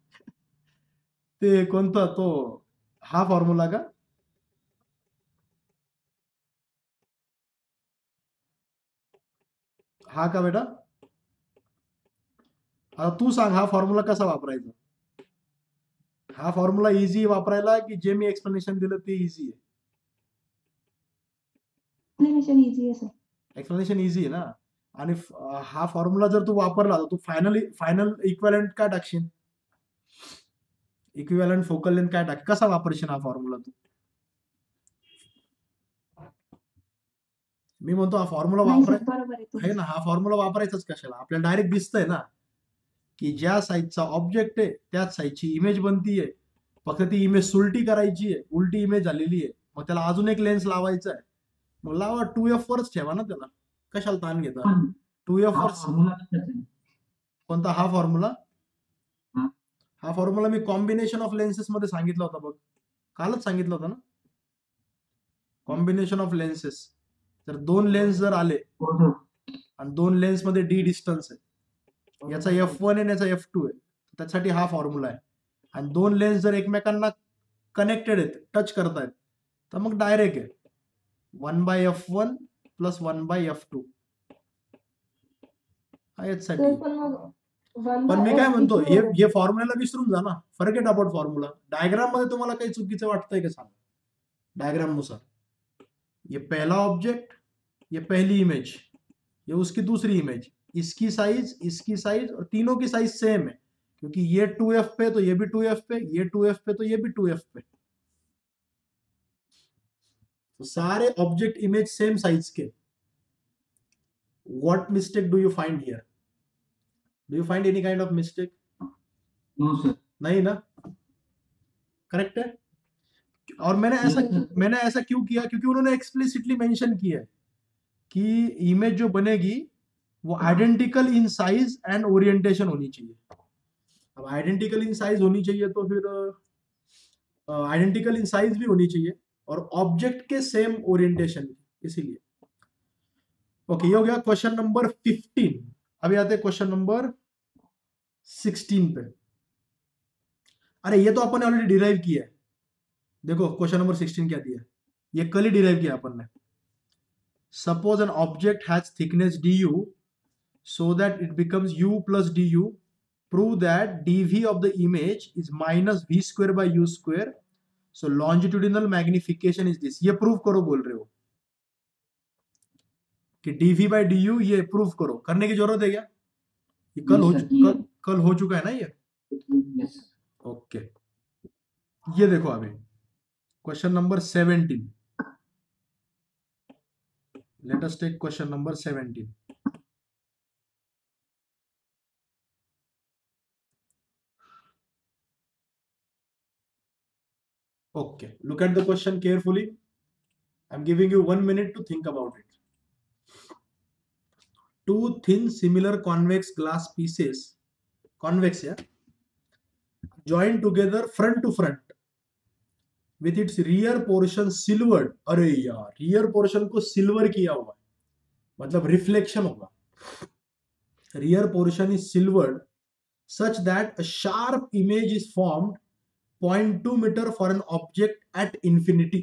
ते कोणता तो हा फॉर्म्युला का? हा का बेटा? आता तू सांग, हा फॉर्म्युला कसा वापरायचा? हा फॉर्म्युला इझी वापरायला की जे मी एक्सप्लेनेशन दिलं ते इझी आहे? एक्सप्लेनेशन इझी आहे सर. एक्सप्लेनेशन इझी आहे ना. आणि हा फॉर्म्युला जर तू वापरला तर तू फायनल फायनल इक्विव्हॅलंट काय टाकशील? इक्विव्हॅलंट फोकल लेंथ काय टाक, कसा वापरशील हा फॉर्म्युला तू? मी म्हणतो हा फॉर्म्युला नाही सर, वापराय बरोबर आहे आहे तुमचं. ना, हा फॉर्म्युला वापरायचाच कशाला? आपल्याला डायरेक्ट दिसतंय ना की ज्या साईजचा ऑब्जेक्ट आहे त्याच साईजची इमेज बनतीये, फक्त ती इमेज सुलटी करायची आहे, उलटी इमेज झालेली आहे, मग त्याला अजून एक लेन्स लावायचा आहे, मग लावा, टू एफ वरच ठेवा ना त्याला, कशाला ताण घेता? पण टू एफ हा वर. फॉर्म्युला कशाचा आहे? कोणता हा फॉर्म्युला? हा. हा फॉर्म्युला मी कॉम्बिनेशन ऑफ लेन्सेस मध्ये सांगितला होता बघ, कालच सांगितलं होतं ना, कॉम्बिनेशन ऑफ लेन्सेस. जर दोन लेन्स जर आले हो सर. आणि दोन लेन्स मध्ये डी डिस्टन्स आहे, याचा एफ वन आहे आणि याचा एफ टू आहे, त्याच्यासाठी हा फॉर्म्युला आहे. आणि दोन लेन्स जर एकमेकांना कनेक्टेड आहेत, टच करतायत, तर मग डायरेक्ट आहे one by F one plus one by F two याच्यासाठी. सर पण मग वन पण मी बाय काय एफ म्हणतो, किती हे होणार? हे फॉर्म्युला विसरून जा ना, फॉरगेट अबाउट फॉर्म्युला. डायग्राम मध्ये तुम्हाला काही चुकीचं वाटतंय का सांगा. डायग्राम नुसार ये पहला ऑब्जेक्ट, ये पहली इमेज, ये उसकी दूसरी इमेज, इसकी साइज, इसकी साइज और तीनों की साइज सेम है, क्योंकि ये टू एफ पे तो ये भी टू एफ पे, ये टू एफ पे तो ये भी टू एफ पे. तो सारे ऑब्जेक्ट इमेज सेम साइज के. What mistake do you find here? Do you find any kind of mistake? No sir. नहीं ना, करेक्ट है. और मैंने ऐसा Yes, sir. मैंने ऐसा क्यों किया, क्योंकि उन्होंने एक्सप्लिसिटली मेंशन किया है कि इमेज जो बनेगी वो identical in size and orientation होनी चाहिए. अब आइडेंटिकल इन साइज होनी चाहिए तो फिर आइडेंटिकल इन साइज भी होनी चाहिए और ऑब्जेक्ट के सेम ओरिएंटेशन, इसीलिए. ओके, ये हो गया क्वेश्चन नंबर फिफ्टीन. अभी आते हैं क्वेश्चन नंबर सिक्सटीन पे. अरे ये तो अपन ने ऑलरेडी डिराइव किया है. देखो क्वेश्चन नंबर सिक्सटीन क्या दिया है, ये कल ही डिराइव किया अपन ने. Suppose an object has thickness du so that it becomes u plus du. Prove that dv of the image is minus v square by u square. So longitudinal magnification is this. ये prove करो बोल रहे हो कि dv by du, ये prove करो. करने की जरूरत है क्या? ये कल हो Yes, sir. कल, कल हो चुका है ना ये. Yes, sir. ओके, ये देखो अभी question number seventeen. Let us take question number seventeen. Okay, look at the question carefully. I'm giving you one minute to think about it. Two thin similar convex glass pieces, convex yeah, joined together front to front with its rear portion silvered. अरे यार, rear portion को silver किया हुआ है, मतलब reflection होगा. Rear portion is silvered such that a sharp image is formed zero point two meter for an object at infinity.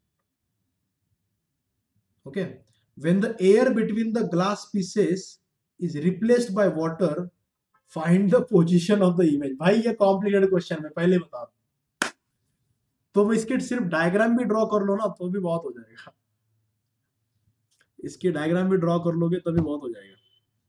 Okay, when the air between the glass pieces is replaced by water, find the position of the image. भाई ये complicated question है, पहले बता दो. तो इसके सिर्फ diagram भी ड्रॉ कर लो ना तो भी बहुत हो जाएगा. इसकी डायग्राम भी ड्रॉ कर लोगे तभी बहुत हो जाएगा.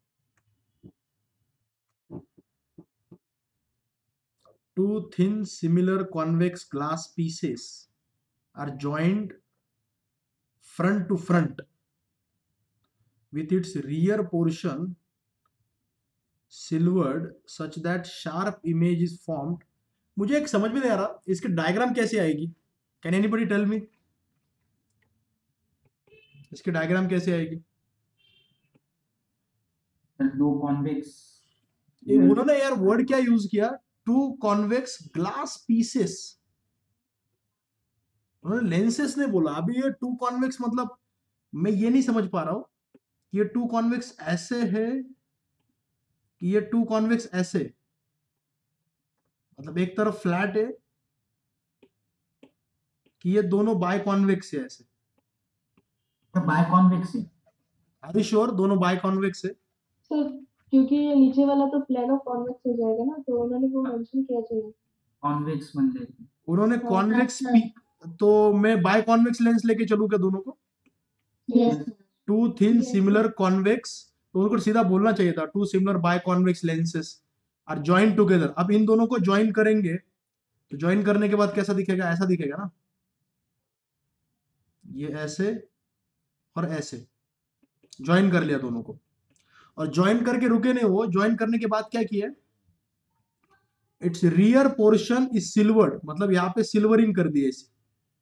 Two thin similar convex glass pieces are joined front to front with its rear portion silvered such that sharp image is formed. मुझे एक समझ में नहीं आ रहा, इसकी डायग्राम कैसे आएगी? Can anybody tell me? इसकी डायग्राम कैसे आएगी? दो कॉन्वेक्स. उन्होंने यार वर्ड क्या यूज किया? Two convex glass pieces. उन्होंने लेंसेस ने बोला. अभी ये टू कॉन्वेक्स मतलब मैं ये नहीं समझ पा रहा हूं कि ये टू कॉन्वेक्स ऐसे है कि ये टू कॉन्वेक्स ऐसे, मतलब एक तरफ फ्लैट है कि ये दोनों बाय कॉन्वेक्स है ऐसे. बाय कॉन्वेक्स है. आर यू श्योर दोनों बाय कॉन्वेक्स है? सर क्योंकि ये नीचे वाला तो प्लेन ऑफ कॉन्वेक्स हो जाएगा ना, तो उन्होंने वो मेंशन किया चाहिए. कॉन्वेक्स बनते. उन्होंने कॉन्वेक्स, तो मैं बाय कॉन्वेक्स लेंस लेके चलूं क्या दोनों को? Yes. Two thin similar convex, तो उनको सीधा बोलना चाहिए था two similar biconvex lenses are joined together. अब इन दोनों को ज्वाइन करेंगे तो ज्वाइन करने के बाद कैसा दिखेगा? ऐसा दिखेगा ना, ये ऐसे और ऐसे ज्वाइन कर लिया दोनों को. और ज्वाइन करके रुके नहीं, वो ज्वाइन करने के बाद क्या किया? Its rear portion is silvered, मतलब यहां पे सिल्वरिंग कर दिए, इसे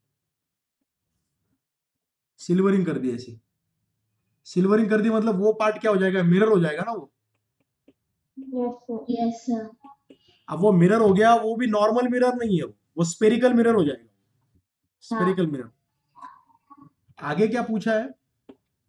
सिल्वरिंग कर दिए इसे सिल्वरिंग कर दी, मतलब वो पार्ट क्या हो जाएगा? मिरर हो जाएगा ना वो. Yes sir. Yes sir. अब वो मिरर हो गया, वो भी नॉर्मल मिरर नहीं है, वो स्पेरिकल मिरर हो जाएगा. Spherical mirror. आगे क्या पूछा है?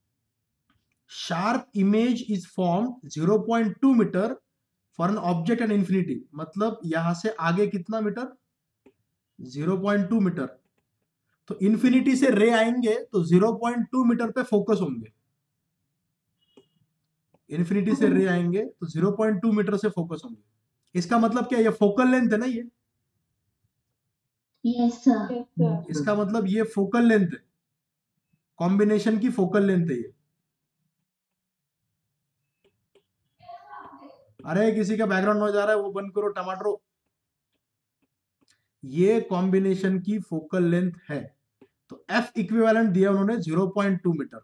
Sharp image is form zero point two metre for an object and infinity, मतलब यहां से आगे कितना metre, zero point two metre. तो इन्फिनिटी से रे आएंगे तो ज़ीरो पॉइंट टू मीटर पे फोकस होंगे, इन्फिनिटी से रे आएंगे तो ज़ीरो पॉइंट टू मीटर से फोकस होंगे। इसका मतलब क्या, ये फोकल लेंथ है ना, ये यस सर। Yes, sir. इसका मतलब ये फोकल लेंथ है, कॉम्बिनेशन की फोकल लेंथ है ये। अरे किसी का बैकग्राउंड नॉइज आ रहा है, वो बंद करो टमाटरो। ये कॉम्बिनेशन की फोकल लेंथ है। तो एफ इक्विवेलेंट दिया उन्होंने zero point two metre.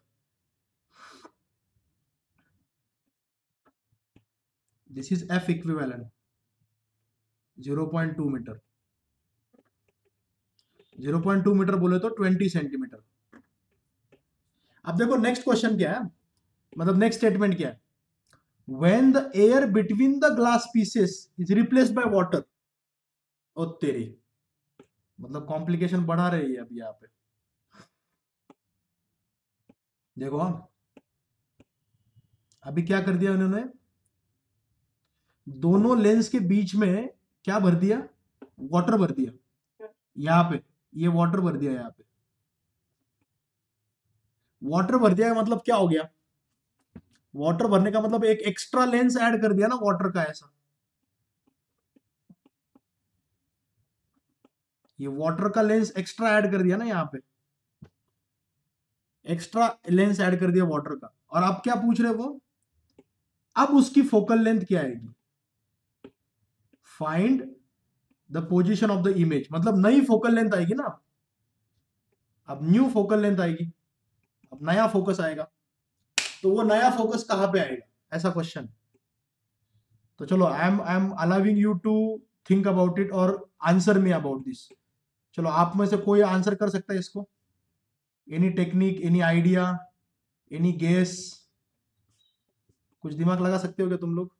This is F equivalent zero point two metre. Zero point two metre बोले तो ट्वेंटी सेंटीमीटर। अब देखो नेक्स्ट क्वेश्चन क्या है, मतलब नेक्स्ट स्टेटमेंट क्या है, when the air between the glass pieces is replaced by water. ओ तेरी, मतलब कॉम्प्लिकेशन बढ़ा रही है अभी यहाँ पे। देखो अभी क्या कर दिया उन्होंने, दोनों लेंस के बीच में क्या भर दिया, वाटर भर दिया। यहाँ पे ये वाटर भर दिया, यहाँ पे वाटर भर दिया मतलब क्या हो गया, वाटर भरने का मतलब एक एक्स्ट्रा लेंस ऐड कर दिया ना वाटर का। ऐसा ये वाटर का लेंस एक्स्ट्रा ऐड कर दिया ना, यहाँ पे एक्स्ट्रा लेंस ऐड कर दिया वाटर का। और आप क्या पूछ रहे हो वो, अब उसकी फोकल लेंथ क्या आएगी, find the position of the image, मतलब नई फोकल लेंथ आएगी ना, अब न्यू फोकल लेंथ आएगी, अब नया फोकस आएगा। तो वो नया फोकस कहां पे आएगा, ऐसा क्वेश्चन। तो चलो I am I am allowing you to think about it और आंसर मी अबाउट दिस। चलो आप में से कोई आंसर कर सकता है इसको, any technique, any idea, any guess, कुछ दिमाग लगा सकते हो क्या तुम लोग,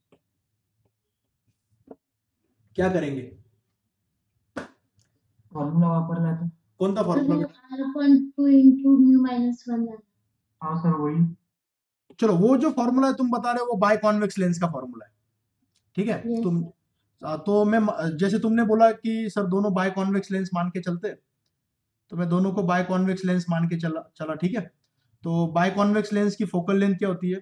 क्या करेंगे, फॉर्म्युला वापरला तर कोणता फॉर्म्युला बेटा? R point two into mu minus one. हाँ सर वही। चलो वो जो फॉर्मूला है तुम बता रहे हो वो बाय कॉन्वेक्स लेंस का फॉर्मूला है, ठीक है। Yes, तुम आ, तो मैं जैसे तुमने बोला कि सर दोनों बाय कॉन्वेक्स लेंस मान के चलते, तो मैं दोनों को बाय कॉन्वेक्स लेंस मान के चला चला ठीक है। तो बाय कॉन्वेक्स लेंस की फोकल लेंथ क्या होती है,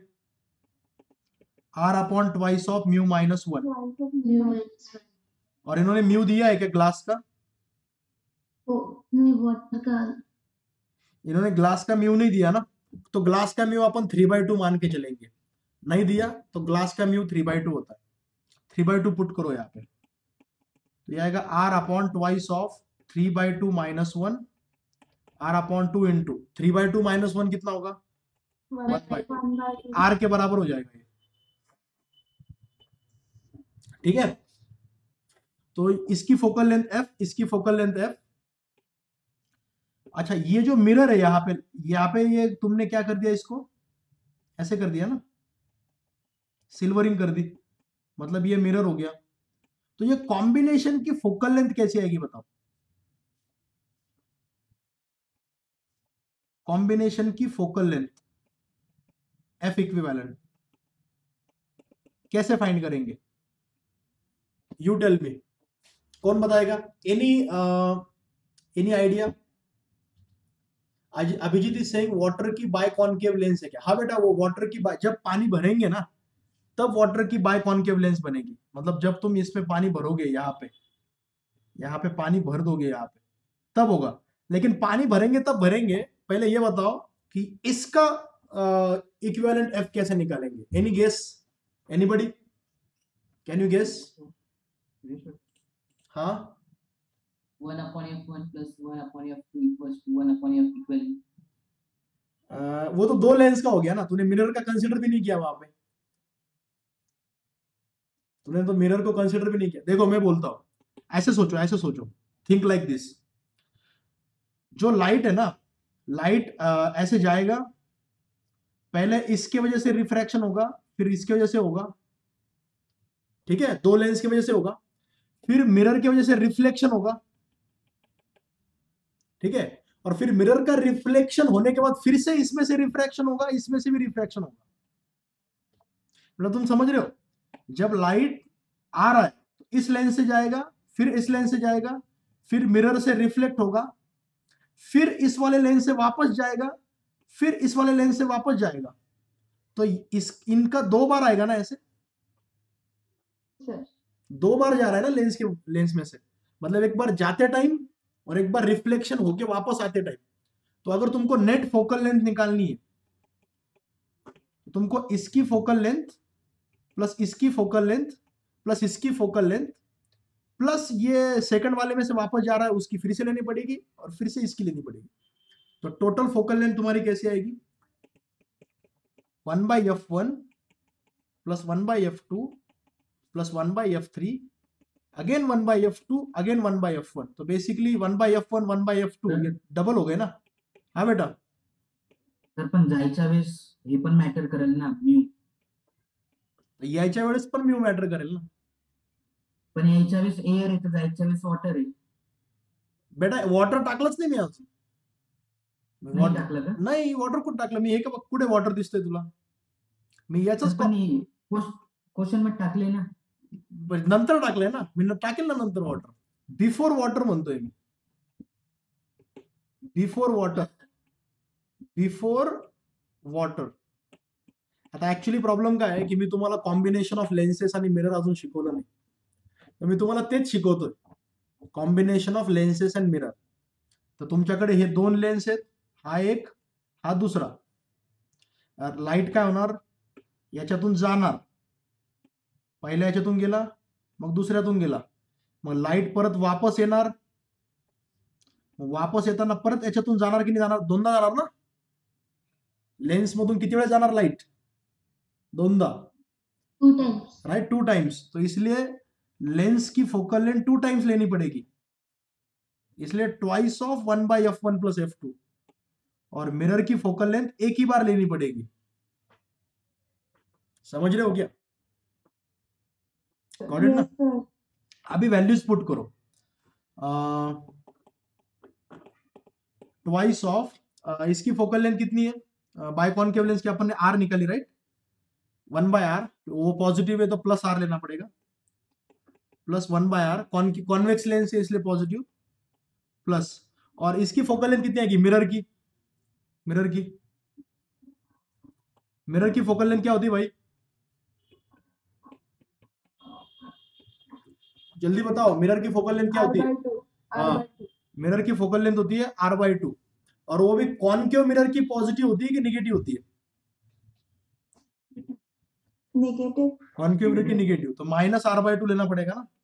R upon twice of mu minus one. Mu minus one. और इन्होंने म्यू दिया है क्या ग्लास का, ओ नहीं, वाटर का। इन्होंने ग्लास का म्यू नहीं दिया ना, तो ग्लास का म्यू अपन थ्री बाई टू मान के चलेंगे। नहीं दिया तो ग्लास का म्यू थ्री बाई टू होता है, थ्री बाई टू पुट करो यहाँ पे, तो ये आएगा R upon twice of three by two minus one, R upon two into three by two minus one कितना होगा, वन बाई आर के बराबर हो जाएगा ये, ठीक है। तो इसकी फोकल लेंथ एफ, इसकी फोकल लेंथ एफ। अच्छा ये जो मिरर है यहाँ पे, यहाँ पे ये तुमने क्या कर दिया, इसको ऐसे कर दिया ना, सिल्वरिंग कर दी, मतलब ये मिरर हो गया। तो ये कॉम्बिनेशन की फोकल लेंथ कैसी आएगी बताओ, कॉम्बिनेशन की फोकल लेंथ एफ इक्विवेलेंट कैसे फाइंड करेंगे, यू टेल मी, कौन बताएगा, any any idea. Abhijit is saying water की बाय कॉनकेव लेंस है क्या, हाँ बेटा वो वाटर की बाय, जब पानी भरेंगे ना तब वाटर की बाय कॉनकेव लेंस बनेगी, मतलब जब तुम इसमें पानी भरोगे, यहाँ पे यहाँ पे पानी भर दोगे यहाँ पे, तब होगा। लेकिन पानी भरेंगे तब भरेंगे, पहले ये बताओ कि इसका इक्विवेलेंट एफ कैसे निकालेंगे, any guess, anybody, can you guess. हाँ one upon F one plus one upon F two equals to one upon F equal. अ, वो तो दो लेंस का हो गया ना, तूने मिरर का कंसीडर भी नहीं किया वहां पे, तूने तो मिरर को कंसीडर भी नहीं किया। देखो मैं बोलता हूं, ऐसे सोचो, ऐसे सोचो, थिंक लाइक दिस, जो लाइट है ना, लाइट ऐसे जाएगा, पहले इसके वजह से रिफ्रैक्शन होगा, फिर इसके वजह से होगा, ठीक है, दो लेंस की वजह से होगा, फिर मिरर की वजह से रिफ्लेक्शन होगा, ठीक है, और फिर मिरर का रिफ्लेक्शन होने के बाद फिर से इसमें से रिफ्रैक्शन होगा, इसमें से भी रिफ्रैक्शन होगा। मतलब तुम समझ रहे हो, जब लाइट आ रहा है तो इस लेंस से जाएगा, फिर इस लेंस से जाएगा, फिर मिरर से रिफ्लेक्ट होगा, फिर इस वाले लेंस से वापस जाएगा, फिर इस वाले लेंस से वापस जाएगा। तो इस इनका दो बार आएगा ना, ऐसे सर दो बार जा रहा है ना लेंस के लेंस में से, मतलब एक बार जाते टाइम और एक बार रिफ्लेक्शन होके वापस आते टाइम। तो अगर तुमको नेट फोकल लेंथ निकालनी है तो तुमको इसकी फोकल लेंथ प्लस इसकी फोकल लेंथ प्लस इसकी फोकल लेंथ प्लस ये सेकंड वाले में से वापस जा रहा है उसकी फिर से लेनी पड़ेगी और फिर से इसकी लेनी पड़ेगी। तो टोटल फोकल लेंथ तुम्हारी कैसी आएगी, one by F one plus one by F two plus one by F three again one by F two again one by F one. तो basically one by F one one by F two ये double हो गए ना। हाँ बेटा, sir पण जायच्या वेळेस हे पण मॅटर करेल ना, म्यू. यायच्या वेळेस पण म्यू मॅटर करेल ना पण यायच्या वेळेस एअर आहे तर जायच्या वेळेस वॉटर आहे. बेटा. वॉटर टाकलंच नाही मी अजून. नाही वॉटर टाकलं का? नाही, वॉटर कुठं टाकलं मी? हे का कुठे वॉटर दिसतंय तुला? मी याच सर पण क्वेश्चन मध्ये टाकले ना. नंतर टाकलंय ना मी, न- टाकेल ना नंतर वॉटर. बिफोर वॉटर म्हणतोय मी, बिफोर वॉटर, बिफोर वॉटर. आता ऍक्च्युली प्रॉब्लेम काय आहे की मी तुम्हाला कॉम्बिनेशन ऑफ लेन्सेस आणि मिरर अजून शिकवलं नाही, तर मी तुम्हाला तेच शिकवतोय, combination of lenses and mirror. तर तुमच्याकडे हे दोन लेन्स आहेत, हा एक हा दुसरा. लाईट काय होणार, याच्यातून जाणार, पहिल्या याच्यातून गेला मग दुसऱ्यातून गेला, मग लाईट परत वापस येणार, मग वापस येताना परत याच्यातून जाणार की नाही जाणार? दोनदा जाणार ना. लेन्स मधून किती वेळा जाणार लाईट? दोनदा, two times. Right, two times. तो इसलिए लेंस की फोकल लेंथ टू टाइम्स लेनी पड़ेगी, इसलिए twice of one by F one plus F two. और मिरर की फोकल लेंथ एक ही बार लेनी पड़ेगी. समझ रहे हो क्या? गॉट इट ना? Yes sir. अभी वैल्यूज पुट करो. ट्वाइस ऑफ इसकी फोकल लेंथ कितनी है? बाय कॉनकेव लेंस की अपन ने आर निकाली, राइट? वन बाय आर, वो पॉजिटिव है तो प्लस आर लेना पड़ेगा, plus one by R. Convex lens है इसलिए पॉजिटिव, प्लस. और इसकी फोकल लेंथ कितनी आएगी? मिरर की, मिरर की मिरर की फोकल लेंथ क्या होती है भाई? जल्दी बताओ, मिरर की फोकल लेंथ क्या आर होती है? By two. आर हाँ. By two. मिरर की फोकल लेंथ होती है आर बाई टू, और वो भी कॉनकेव मिरर की पॉजिटिव होती है कि निगेटिव होती है? नेगेटिव. कॉनकेव मिरर की निगेटिव, तो माइनस आर बाई टू लेना पड़ेगा ना.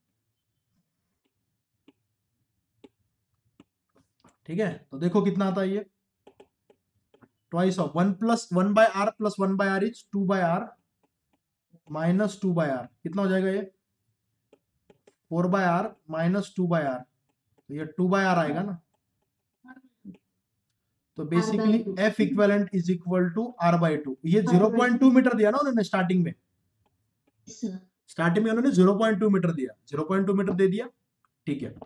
ठीक है, तो देखो कितना आता है ये, twice of one plus one by R plus one by R is two by R minus two by R. कितना हो जाएगा ये? Four by R minus two by R. तो ये टू बाय आर आएगा ना. तो basically two. F equivalent is equal to R by two. ये जीरो पॉइंट टू मीटर दिया ना उन्होंने स्टार्टिंग में, सर. स्टार्टिंग में उन्होंने जीरो पॉइंट टू मीटर दिया, जीरो पॉइंट टू मीटर दे दिया. ठीक है,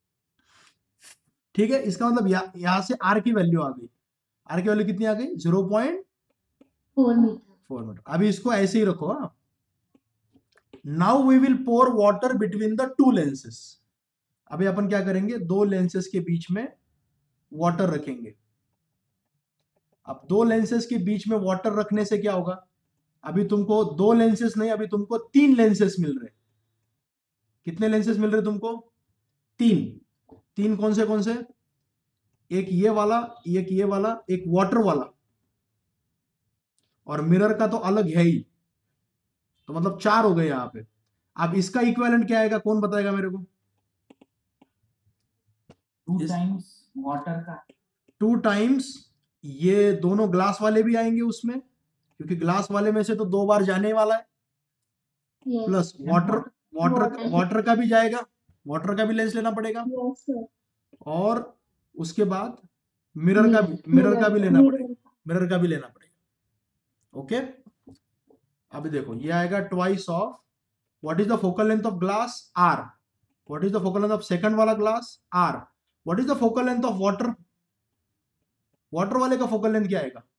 ठीक है. इसका मतलब यह, यहां से आर की वैल्यू आ गई. आर की वैल्यू कितनी आ गई? Zero point four metre. Four metre. अभी इसको ऐसे ही रखो. हाँ, now we will pour water between the two lenses. अभी अपन क्या करेंगे, दो लेंसेस के बीच में वाटर रखेंगे. अब दो लेंसेस के बीच में वाटर रखने से क्या होगा? अभी तुमको दो लेंसेस नहीं, अभी तुमको तीन लेंसेस मिल रहे. कितने लेंसेस मिल रहे तुमको? तीन. तीन कौन से कौन से? एक ये वाला, एक ये वाला, एक वाटर वाला, और मिरर का तो अलग है ही. तो मतलब चार हो गए यहां पे. अब इसका इक्विवेलेंट क्या आएगा, कौन बताएगा मेरे को? Two Yes. टाइम्स वाटर का. टू टाइम्स ये दोनों ग्लास वाले भी आएंगे उसमें, क्योंकि ग्लास वाले में से तो दो बार जाने वाला है, yes. Plus water water Water. Water का भी जाएगा, वाटर का भी लेंस लेना पड़ेगा, यस सर. और उसके बाद मिरर का भी मिरर का भी लेना पड़ेगा, मिरर का भी लेना पड़ेगा. ओके. अभी देखो ये आएगा twice of, what is the focal length of glass? R. What is the focal length of second वाला glass? R. What is the focal length of water? Water वाले का फोकल लेंथ क्या आएगा?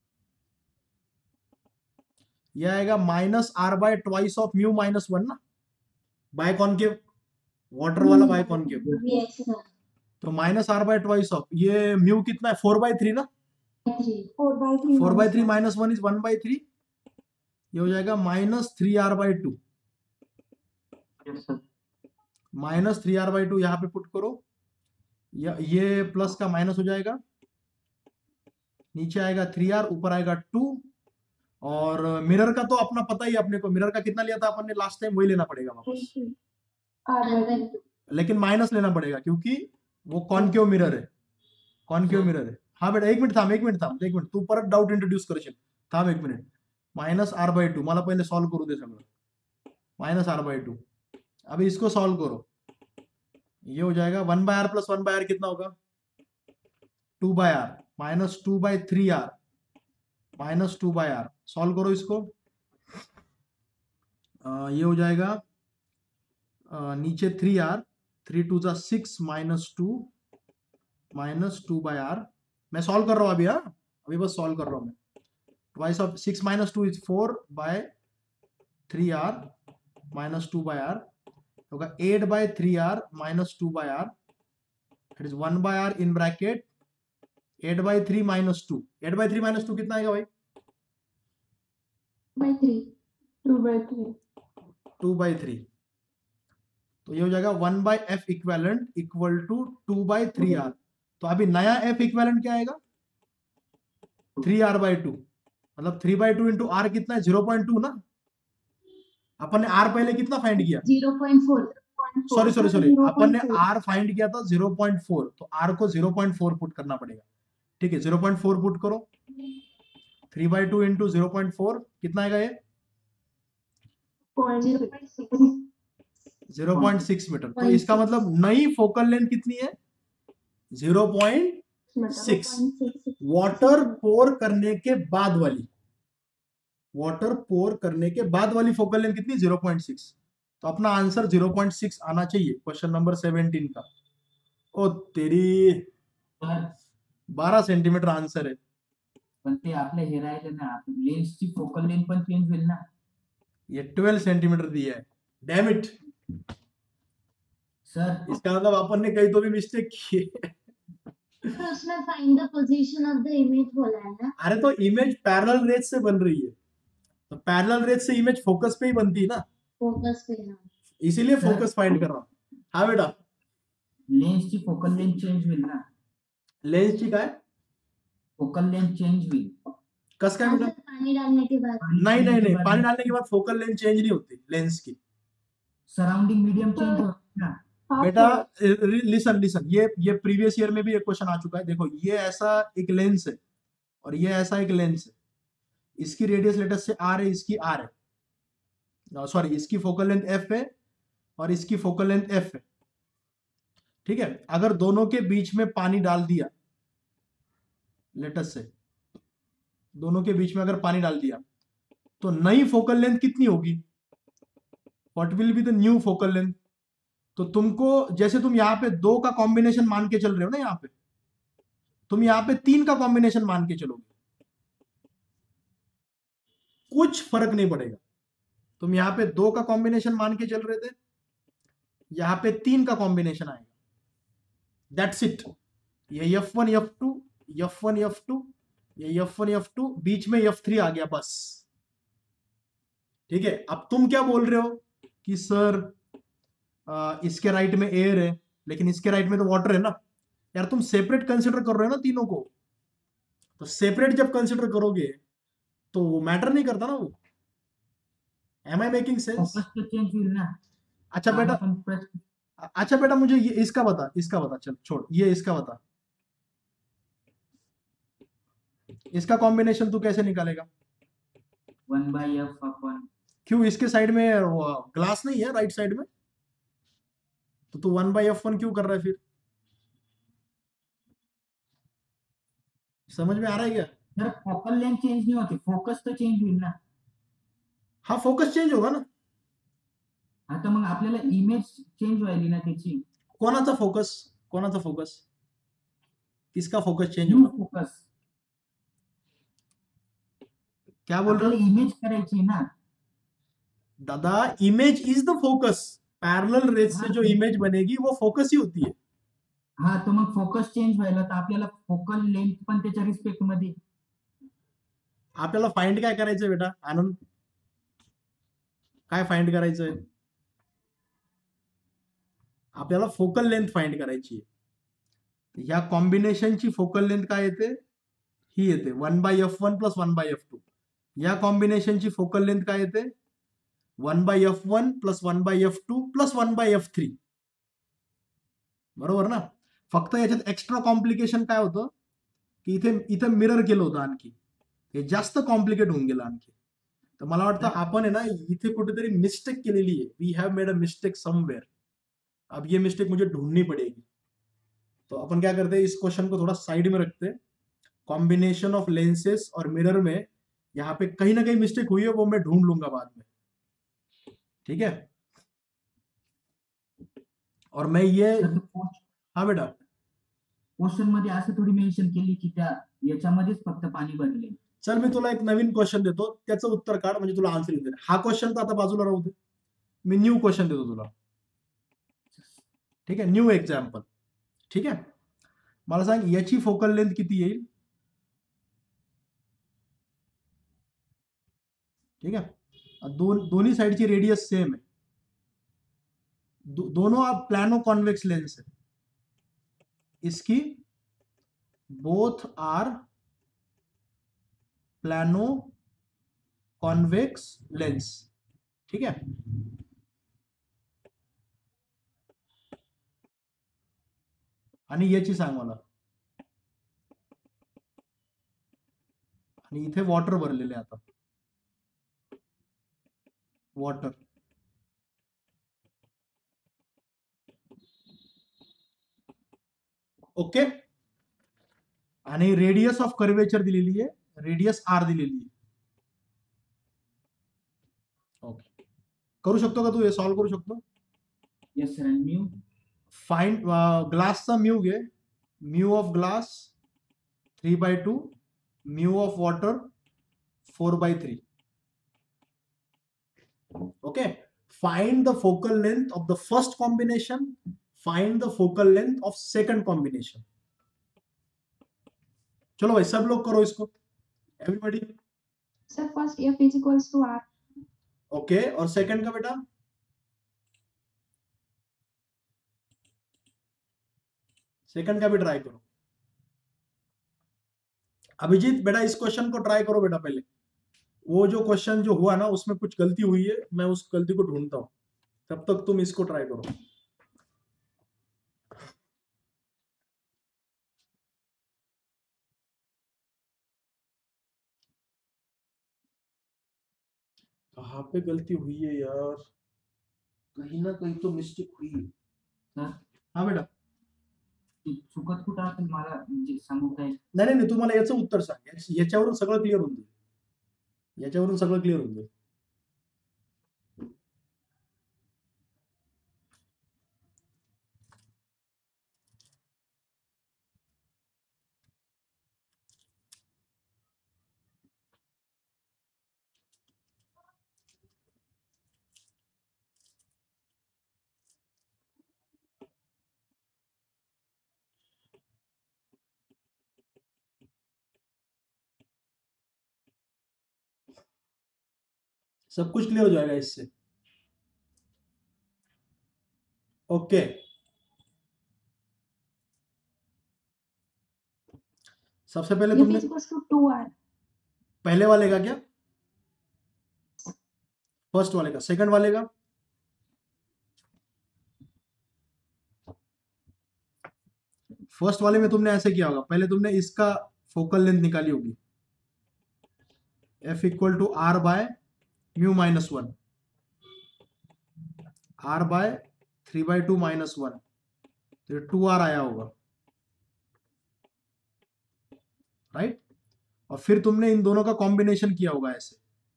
यह आएगा minus are by twice of mu minus one ना, biconcave, water वाला biconcave. Yes, sir. तो minus are by twice of ये म्यू कितना है? फोर बाय थ्री ना, Three. Four by three four by three minus one is one by three, ये हो जाएगा minus three R by two. Yes sir. Minus three R by two यहाँ पे put करो, या ये प्लस का माइनस हो जाएगा, नीचे आएगा थ्री आर, ऊपर आएगा टू। और मिरर का तो अपना पता ही है अपने को, मिरर का कितना लिया था अपन ने लास्ट टाइम, वही लेना पड़ेगा वापस, R R by by two. लेकिन माइनस लेना पड़ेगा क्योंकि वो कॉनकेव मिरर है, कॉनकेव मिरर है। हाँ बेटा एक मिनिट थांब, एक मिनिट थांब, एक मिनिट तू परत डाऊट इंट्रोड्यूस करशील, थांब एक minute. Minus are by two मला पहिले सॉल्व करू दे सगळं, माइनस आर बाय टू। अभी इसको सॉल्व करो, ये हो जाएगा one by R plus one by R कितना होगा? Two by R minus two by three R minus two by R. Solve करो इसको, आ, ये हो जाएगा आ, नीचे थ्री आर, थ्री टू जा six minus two minus two by R. मैं सॉल्व कर रहा हूँ अभी, हाँ अभी बस सॉल्व कर रहा हूँ मैं। Twice of six minus two is four by three R minus two by R होगा eight by three R minus two by R, it is one by R in bracket eight by three minus two. Eight by three minus two कितना आएगा भाई? By three. Two by three two by three. तो ये हो जाएगा one by F equivalent equal to two by three R. तो अभी नया एफ इक्वेलेंट क्या आएगा? थ्री आर बाय टू, मतलब three by two into R कितना है? जीरो पॉइंट टू ना। अपन ने आर पहले कितना फाइंड किया? Zero point four. Sorry sorry sorry अपन ने आर फाइंड किया था जीरो पॉइंट फोर, तो आर को जीरो पॉइंट फोर पुट करना पड़ेगा। ठीक है, जीरो पॉइंट फोर पुट करो, three by two into zero point four कितना आएगा? ये Zero point six. Zero point six metre. तो इसका मतलब नई फोकल लेंथ कितनी है? Zero point six. Water pour करने के बाद वाली, वाटर पोर करने के बाद वाली फोकल लेंथ कितनी? Zero point six. तो अपना आंसर जीरो पॉइंट सिक्स आना चाहिए क्वेश्चन नंबर सेवेंटीन का। ओ तेरी, तर बारह सेंटीमीटर आंसर आहे। पण ते आपलं हे राहिलं ना, लेन्सची फोकल लेंथ पण चेंज होईल ना ये ट्वेल्व सेंटीमीटर दिया है, डैम इट। सर। इसका मतलब अपन ने कहीं तो भी मिस्टेक की है। तो उसमें find the position of the image बोला है ना? अरे तो इमेज पैरेलल रेज से बन रही है, तो पैरेलल रेज से इमेज फोकस पे ही बनती है ना, Focus पे ना. इसीलिए सर। फोकस फाइंड कर रहा हूँ। हाँ बेटा, लेन्सची फोकल लेंथ चेंज होईल ना, लेंस ची काय? फोकल लेंथ चेंज होईल। कस काय हाँ बेटा? सर, पानी डालने के बाद. नहीं नहीं नहीं, पानी डालने के बाद फोकल लेंथ चेंज नहीं होती लेंस की। सराउंडिंग मीडियम चेंज होती ना। बेटा लिसन लिसन, ये ये प्रीवियस ईयर में भी एक क्वेश्चन आ चुका है। देखो ये ऐसा एक लेंस है और ये ऐसा एक लेंस है, इसकी रेडियस लेटस से आर है, इसकी आर है, सॉरी इसकी फोकल लेंथ एफ है और इसकी फोकल लेंथ एफ है। ठीक है, अगर दोनों के बीच में पानी डाल दिया, लेटस से दोनों के बीच में अगर पानी डाल दिया, तो नई फोकल लेंथ कितनी होगी? What will be the new focal length? तो तुमको, जैसे तुम यहाँ पे दो का कॉम्बिनेशन मान के चल रहे हो ना, यहाँ पे तुम यहाँ पे तीन का कॉम्बिनेशन मान के चलोगे, कुछ फर्क नहीं पड़ेगा। तुम यहाँ पे दो का कॉम्बिनेशन मान के चल रहे थे, यहाँ पे तीन का कॉम्बिनेशन आएगा, दैट्स इट। ये F one F two F one F two ये एफ वन एफ टू, बीच में एफ थ्री आ गया बस। ठीक है, अब तुम क्या बोल रहे हो कि सर आ, इसके राइट में एयर है लेकिन इसके राइट में तो वाटर है ना। यार तुम सेपरेट कंसिडर कर रहे हो ना तीनों को, तो सेपरेट जब कंसिडर करोगे तो वो मैटर नहीं करता ना वो। Am I making sense? Focus तो चेंज होईल ना। अच्छा बेटा, आपण प्रश्न- अच्छा बेटा मुझे ये इसका बता, इसका बता, चल छोड़, ये इसका बता, इसका कॉम्बिनेशन तू कैसे निकालेगा? वन बाय एफ अपन क्यों, इसके साइड में ग्लास नहीं है राइट साइड में, तो तू वन बाई एफ वन क्यों कर रहा है फिर? समझ में आ रहा है क्या? सर फोकल लेंथ चेंज नहीं होती, फोकस तो चेंज होईल ना। हाँ फोकस चेंज होगा ना। आता मग आपल्याला इमेज चेंज व्हायली ना त्याची। कोणाचा फोकस, कोणाचा फोकस? किसका फोकस चेंज न्यू होगा? फोकस क्या बोल रहे आपल्याला हो इमेज करायची ना. दादा? Image is the focus. Parallel rays से हाँ. जो इमेज बनेगी वो फोकस ही होती है. हा, तर मग फोकस चेंज व्हायला तर आपल्याला फोकल लेंथ पण त्याच्या रिस्पेक्ट मध्ये. आपल्याला फाइंड काय करायचंय बेटा आनंद? काय फाइंड करायचंय? आपल्याला फोकल लेंथ फाइंड करायची आहे. ह्या कॉम्बिनेशनची फोकल लेंथ काय येते? ही येते one by F one plus one by F two. या कॉम्बिनेशनची फोकल लेंथ काय येते? One by F one plus one by F two plus one by F three. बरोबर ना? फक्त याच्यात एक्स्ट्रा कॉम्प्लिकेशन काय होतं की इथे इथे मिरर केलं होतं आणखी, हे जास्त कॉम्प्लिकेट होऊन गेलं आणखी. तर मला वाटतं आपण आहे ना इथे कुठेतरी मिस्टेक केलेली आहे. We have made a mistake somewhere. अब ये मिस्टेक मुझे ढूंढनी पड़ेगी. तो अपन क्या करते हैं, इस क्वेश्चन को थोड़ा साइड में रखते हैं. कॉम्बिनेशन ऑफ लेंसेस और मिरर में यहाँ पे कहीं ना कहीं मिस्टेक हुई है, वो मैं ढूंढ लूंगा बाद में. ठीक है? और मैं ये हाँ बेटा, क्वेश्चन मध्ये असं थोडी मेन्शन केली की त्या याच्यामध्येच फक्त पाणी भरले. चल मी तुला एक नवीन क्वेश्चन देतो, त्याचं उत्तर काढ म्हणजे तुला आन्सर येईल. हा क्वेश्चन तर आता बाजूला राहू दे, मी न्यू क्वेश्चन देतो तुला. ठीक आहे? New example. ठीक आहे? मला सांग याची फोकल लेंथ किती येईल? ठीक है? दोन दोनों साइड की रेडियस सेम है. दो, दोनों आप प्लानो कॉन्वेक्स लेंस है. इसकी both are plano convex lens. ठीक है? आणि याची सांग मला. आणि इथे वॉटर भरलेले आता, वॉटर. ओके. आणि रेडियस ऑफ कर्वेचर दिलेली आहे, रेडियस आर दिलेली आहे. ओके. करू शकतो का तू हे सॉल्व करू शकतो? Yes sir. आणि म्यू फाइंड ग्लासचा म्यू घे. Mu of glass three by two, mu of water four by three. Okay. Find the focal length of the first combination, find the focal length of second combination. चलो भाई सब लोग करो इसको, everybody. Sir, first F is equals to R. Okay. और second का बेटा? Second का भी ट्राई करो. अभिजीत बेटा इस क्वेश्चन को ट्राई करो बेटा. पहले वो जो क्वेश्चन जो हुआ ना उसमें कुछ गलती हुई है, मैं उस गलती को ढूंढता हूं, तब तक तुम इसको ट्राई करो. कहाँ पे गलती हुई है यार? कहीं ना कहीं तो मिस्टेक हुई है. सर हाँ बेटा. ती चुकत कुठं असेल मला म्हणजे सांगू काय? नाही नाही नाही, तुम्हाला याचं उत्तर सांग. याच- याच्यावरून सगळं क्लिअर होऊन जाईल. याच्यावरून सगळं क्लिअर होऊन जाईल. सब कुछ क्लियर हो जाएगा इससे. ओके. सबसे पहले F तुमने is equals to two R. पहले वाले का क्या? फर्स्ट वाले का. सेकंड वाले का? फर्स्ट वाले में तुमने ऐसे किया होगा, पहले तुमने इसका फोकल लेंथ निकाली होगी. F equal to R by mu minus one, R by three by two minus one, तो टू आर आया होगा. राइट? और फिर तुमने इन दोनों का कॉम्बिनेशन किया होगा ऐसे.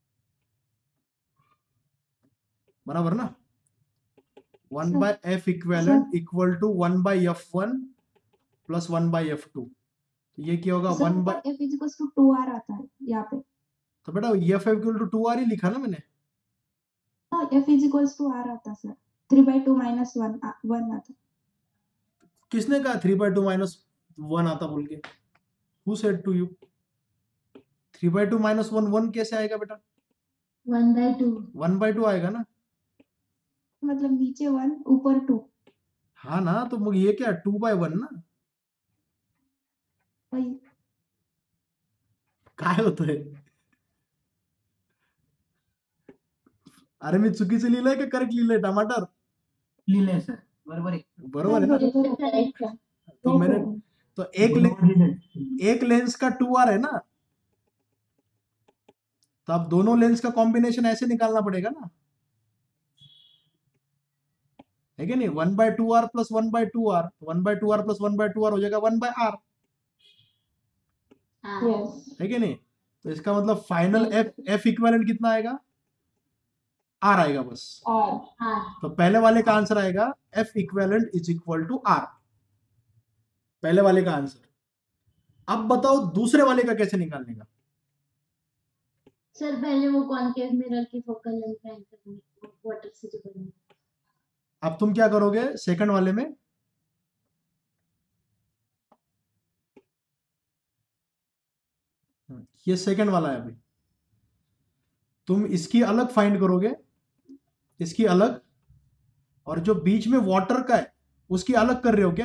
बराबर ना? One Sir. By F equivalent equal to one by F one plus one by F two. तो ये क्या होगा one by, F is equals to two R आता है यहाँ पे, तो बेटा F equal to two R ही लिखा ना मैंने। तो F is equals to R आता sir, three by two minus one one आता। किसने कहा three by two minus one आता बोल के? Who said to you? Three by two minus one one कैसे आएगा बेटा? One by two. One by two आएगा ना। मतलब नीचे वन ऊपर टू। हाँ ना, तो मग ये क्या टू बाय वन ना, वही काय होतंय? अरे मी चुकीचं लिहिलंय का करेक्ट लिहिलंय टमाटर? लिहिलंय सर, बरोबर आहे. बरोबर है ना? करेक्ट। तो मैंने तो एक ले, बरोबर लिहिलंय. एक लेंस का टू आर है ना, तो अब दोनों लेंस का कॉम्बिनेशन ऐसे निकालना पड़ेगा ना, है कि नहीं? One by two R plus one by two R, one by two R plus one by two R हो जाएगा वन बाय आर, हाँ। यस है कि नहीं? तो इसका मतलब फाइनल एफ एफ इक्विवेलेंट कितना आएगा? आर आएगा बस। और हाँ। तो पहले वाले का आंसर आएगा F equivalent is equal to R, पहले वाले का आंसर। अब बताओ दूसरे वाले का कैसे निकालने का? सर पहले वो कॉनकेव मिरर की फोकल लेंथ फाइंड करनी है, वाटर से जो करनी है। अब तुम क्या करोगे सेकंड वाले में? ये सेकंड वाला है, अभी तुम इसकी अलग फाइंड करोगे, इसकी अलग, और जो बीच में वाटर का है उसकी अलग कर रहे हो क्या?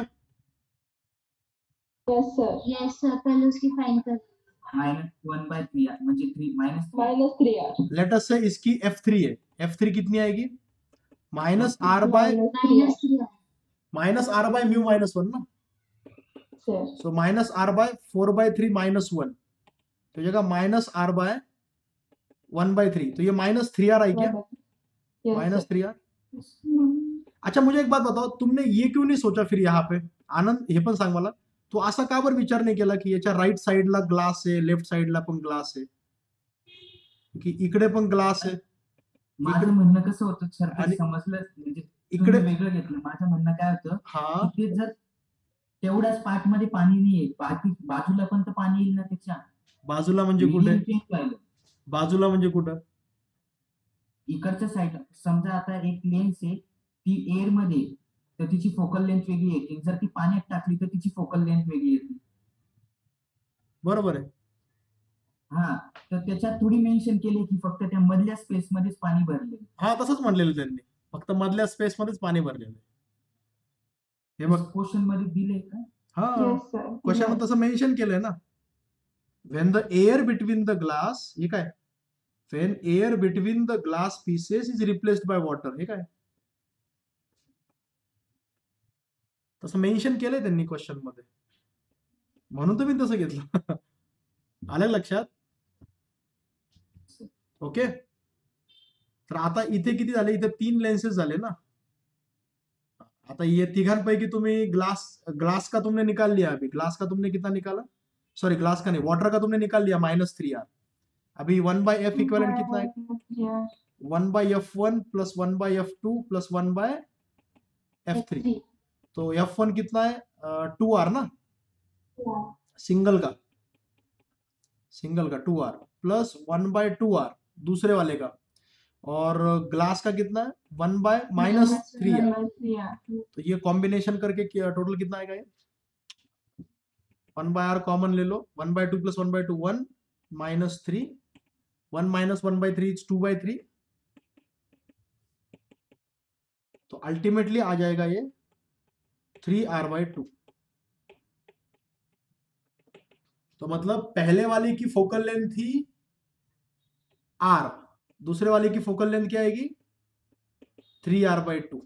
यस सर, यस सर, पहले उसकी फाइंड कर। मायनस वन बाय थ्री म्हणजे three minus minus three R, let us say इसकी एफ थ्री है, एफ थ्री कितनी आएगी? Minus are by minus three. Minus are by mu minus one ना, sir so minus are by four by three minus one, तो जगह minus are by one by three, तो ये minus three R आई क्या? Minus three R. अच्छा मुझे एक बात बताओ, तुमने ये क्यों नाही सोचा फिर यहाँ पे? आनंद हे पण सांग मला, तो असा का बरं विचार नाही केला की याच्या राईट साइडला ग्लास आहे, लेफ्ट साइडला पण ग्लास आहे, की इकडे पण ग्लास आहे, माझं म्हणणं कसं होतं सर, ते आणि समजलं म्हणजे इकडे तुम्ही वेगळं घेतलं. माझं म्हणणं काय होतं हा की ते जर तेवढ्याच पार्ट मध्ये पाणी नाहीये, बाकी बाजूला पण तर पाणी येईल ना त्याच्या. बाजूला म्हणजे कुठे? Medium change व्हायला. बाजूला म्हणजे कुठं? इकडच्या साईडला समजा आता एक लेन्स आहे, ती एअर मध्ये आहे, तर तिची फोकल लेंथ वेगळी येते. जर ती पाण्यात टाकली तर तिची फोकल लेंथ वेगळी येते. बरोबर आहे. हा, तर त्याच्यात थोडी मेन्शन केली की फक्त त्या मधल्या स्पेस मध्येच पाणी भरले. हा तसंच म्हणलेलं त्यांनी, फक्त मधल्या स्पेस मध्येच पाणी भरलेलं आहे. हे बघ क्वेश्चन मध्ये दिले का? हा यस सर, क्वेश्चन मध्ये तसं मेन्शन केलंय ना, when the air between the glass, हे काय? When air between the glass pieces is replaced by water, हे काय? तसं मेन्शन केलंय त्यांनी क्वेश्चन मध्ये, म्हणून तुम्ही तसं घेतलं. आलं लक्षात? ओके, तर आता इथे किती झाले? इथे तीन लेन्सेस झाले ना. आता ये तिघांपैकी तुम्ही ग्लास ग्लास का तुमने निकाल लिया, अभी ग्लास का तुमने कितना निकाला? सॉरी ग्लास का नहीं, वाटर का तुमने निकाल लिया माइनस थ्री आर. अभी वन बाय एफ इक्वलेंट कितना है? One by F one plus one by F two plus one by F three. तो एफ वन कितना है? टू आर ना, सिंगल का सिंगल का two R plus one by two R दूसरे वाले का, और ग्लास का कितना है? One by minus three R. तो ये कॉम्बिनेशन करके टोटल कितना आएगा? ये वन बाय आर कॉमन ले लो, one by two plus one by two one minus three, one minus one by three is two by three. तो अल्टीमेटली आ जाएगा ये थ्री आर बाय टू. तो मतलब पहले वाले की फोकल लेंथ थी आर, दूसरे वाले की फोकल लेंथ क्या आएगी? Three R by two.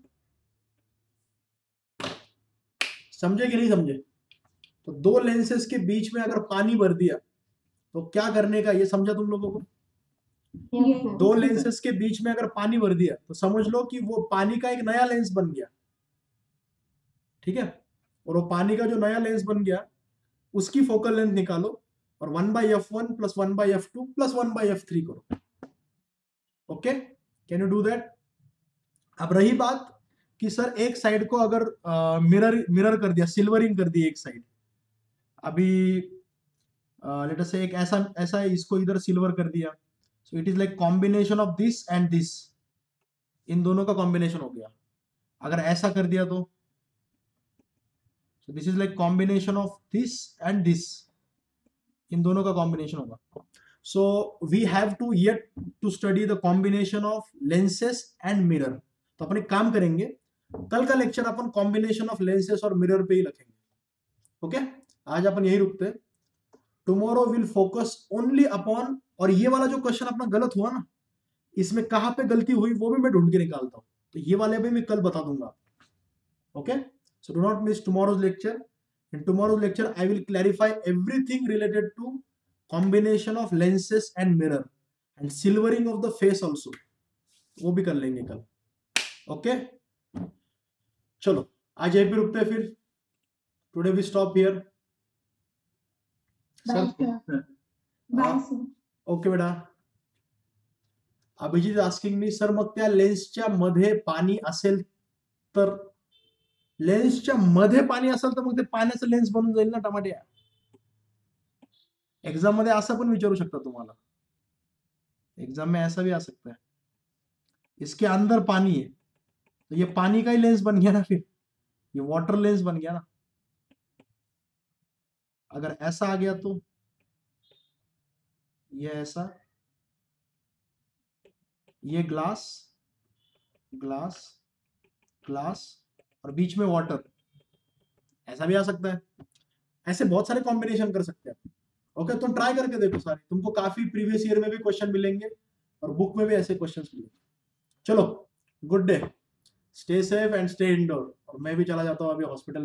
समझे कि नहीं समझे? तो दो लेंसेस के बीच में अगर पानी भर दिया तो क्या करने का, ये समझा तुम लोगों को? दो लेंसेस के बीच में अगर पानी भर दिया तो समझ लो कि वो पानी का एक नया लेंस बन गया, ठीक है? और वो पानी का जो नया लेंस बन गया उसकी फोकल लेंथ निकालो और one by F one plus one by F two plus one by F three करो. Okay, can you do that? अब रही बात कि सर एक साइड को अगर मिरर मिरर कर दिया, सिल्वरिंग कर दी एक साइड, अभी लेट अस से एक ऐसा ऐसा है, इसको इधर सिल्वर कर दिया, so it is like combination of this and this, इन दोनों का कॉम्बिनेशन हो गया। अगर ऐसा कर दिया तो this is like combination of this and this, इन दोनों का कॉम्बिनेशन होगा। So we have to yet to study the combination of lenses and mirror. तो अपन एक काम करेंगे, कल का लेक्चर अपन कॉम्बिनेशन ऑफ लेंसेस और मिरर पे ही रखेंगे। Okay okay? आज अपन यही रुकते हैं। Tomorrow will focus only upon, और ये वाला जो क्वेश्चन अपना गलत हुआ ना, इसमें कहां पे गलती हुई वो भी मैं ढूंढ के निकालता हूं, तो ये वाले भी मैं कल बता दूंगा। Okay, so do not miss tomorrow's lecture. In tomorrow's lecture I will clarify everything related to combination of lenses and mirror and silvering of the face also, वो भी कर लेंगे कल। Okay okay? चलो आज यहीं पे रुकते हैं फिर। Today we stop here. Bye sir, bye sir. Okay बेटा। अभिजित आस्किंग मी, सर मग त्या लेन्सच्या मध्ये पाणी असेल तर, लेन्सच्या मध्ये पाणी असेल तर मग ते पाण्याचं लेन्स बनून जाईल ना टमाटे। एग्जाम मध्ये असं पण विचारू शकता तुम्हाला, एग्जाम में ऐसा भी आ सकता है, इसके अंदर पानी है तो ये पानी का ही लेंस बन गया ना, फिर ये वाटर लेंस बन गया ना। अगर ऐसा आ गया तो ये ऐसा, ये ग्लास ग्लास ग्लास और बीच में वाटर, ऐसा भी आ सकता है। ऐसे बहुत सारे कॉम्बिनेशन कर सकते हैं। ओके, तो ट्राई करके देखो सारे, तुमको काफी प्रीवियस ईयर में भी क्वेश्चन मिलेंगे और बुक में भी ऐसे क्वेश्चंस मिलेंगे। चलो, good day, stay safe and stay indoor. और मैं भी चला जाता हूँ अभी हॉस्पिटल।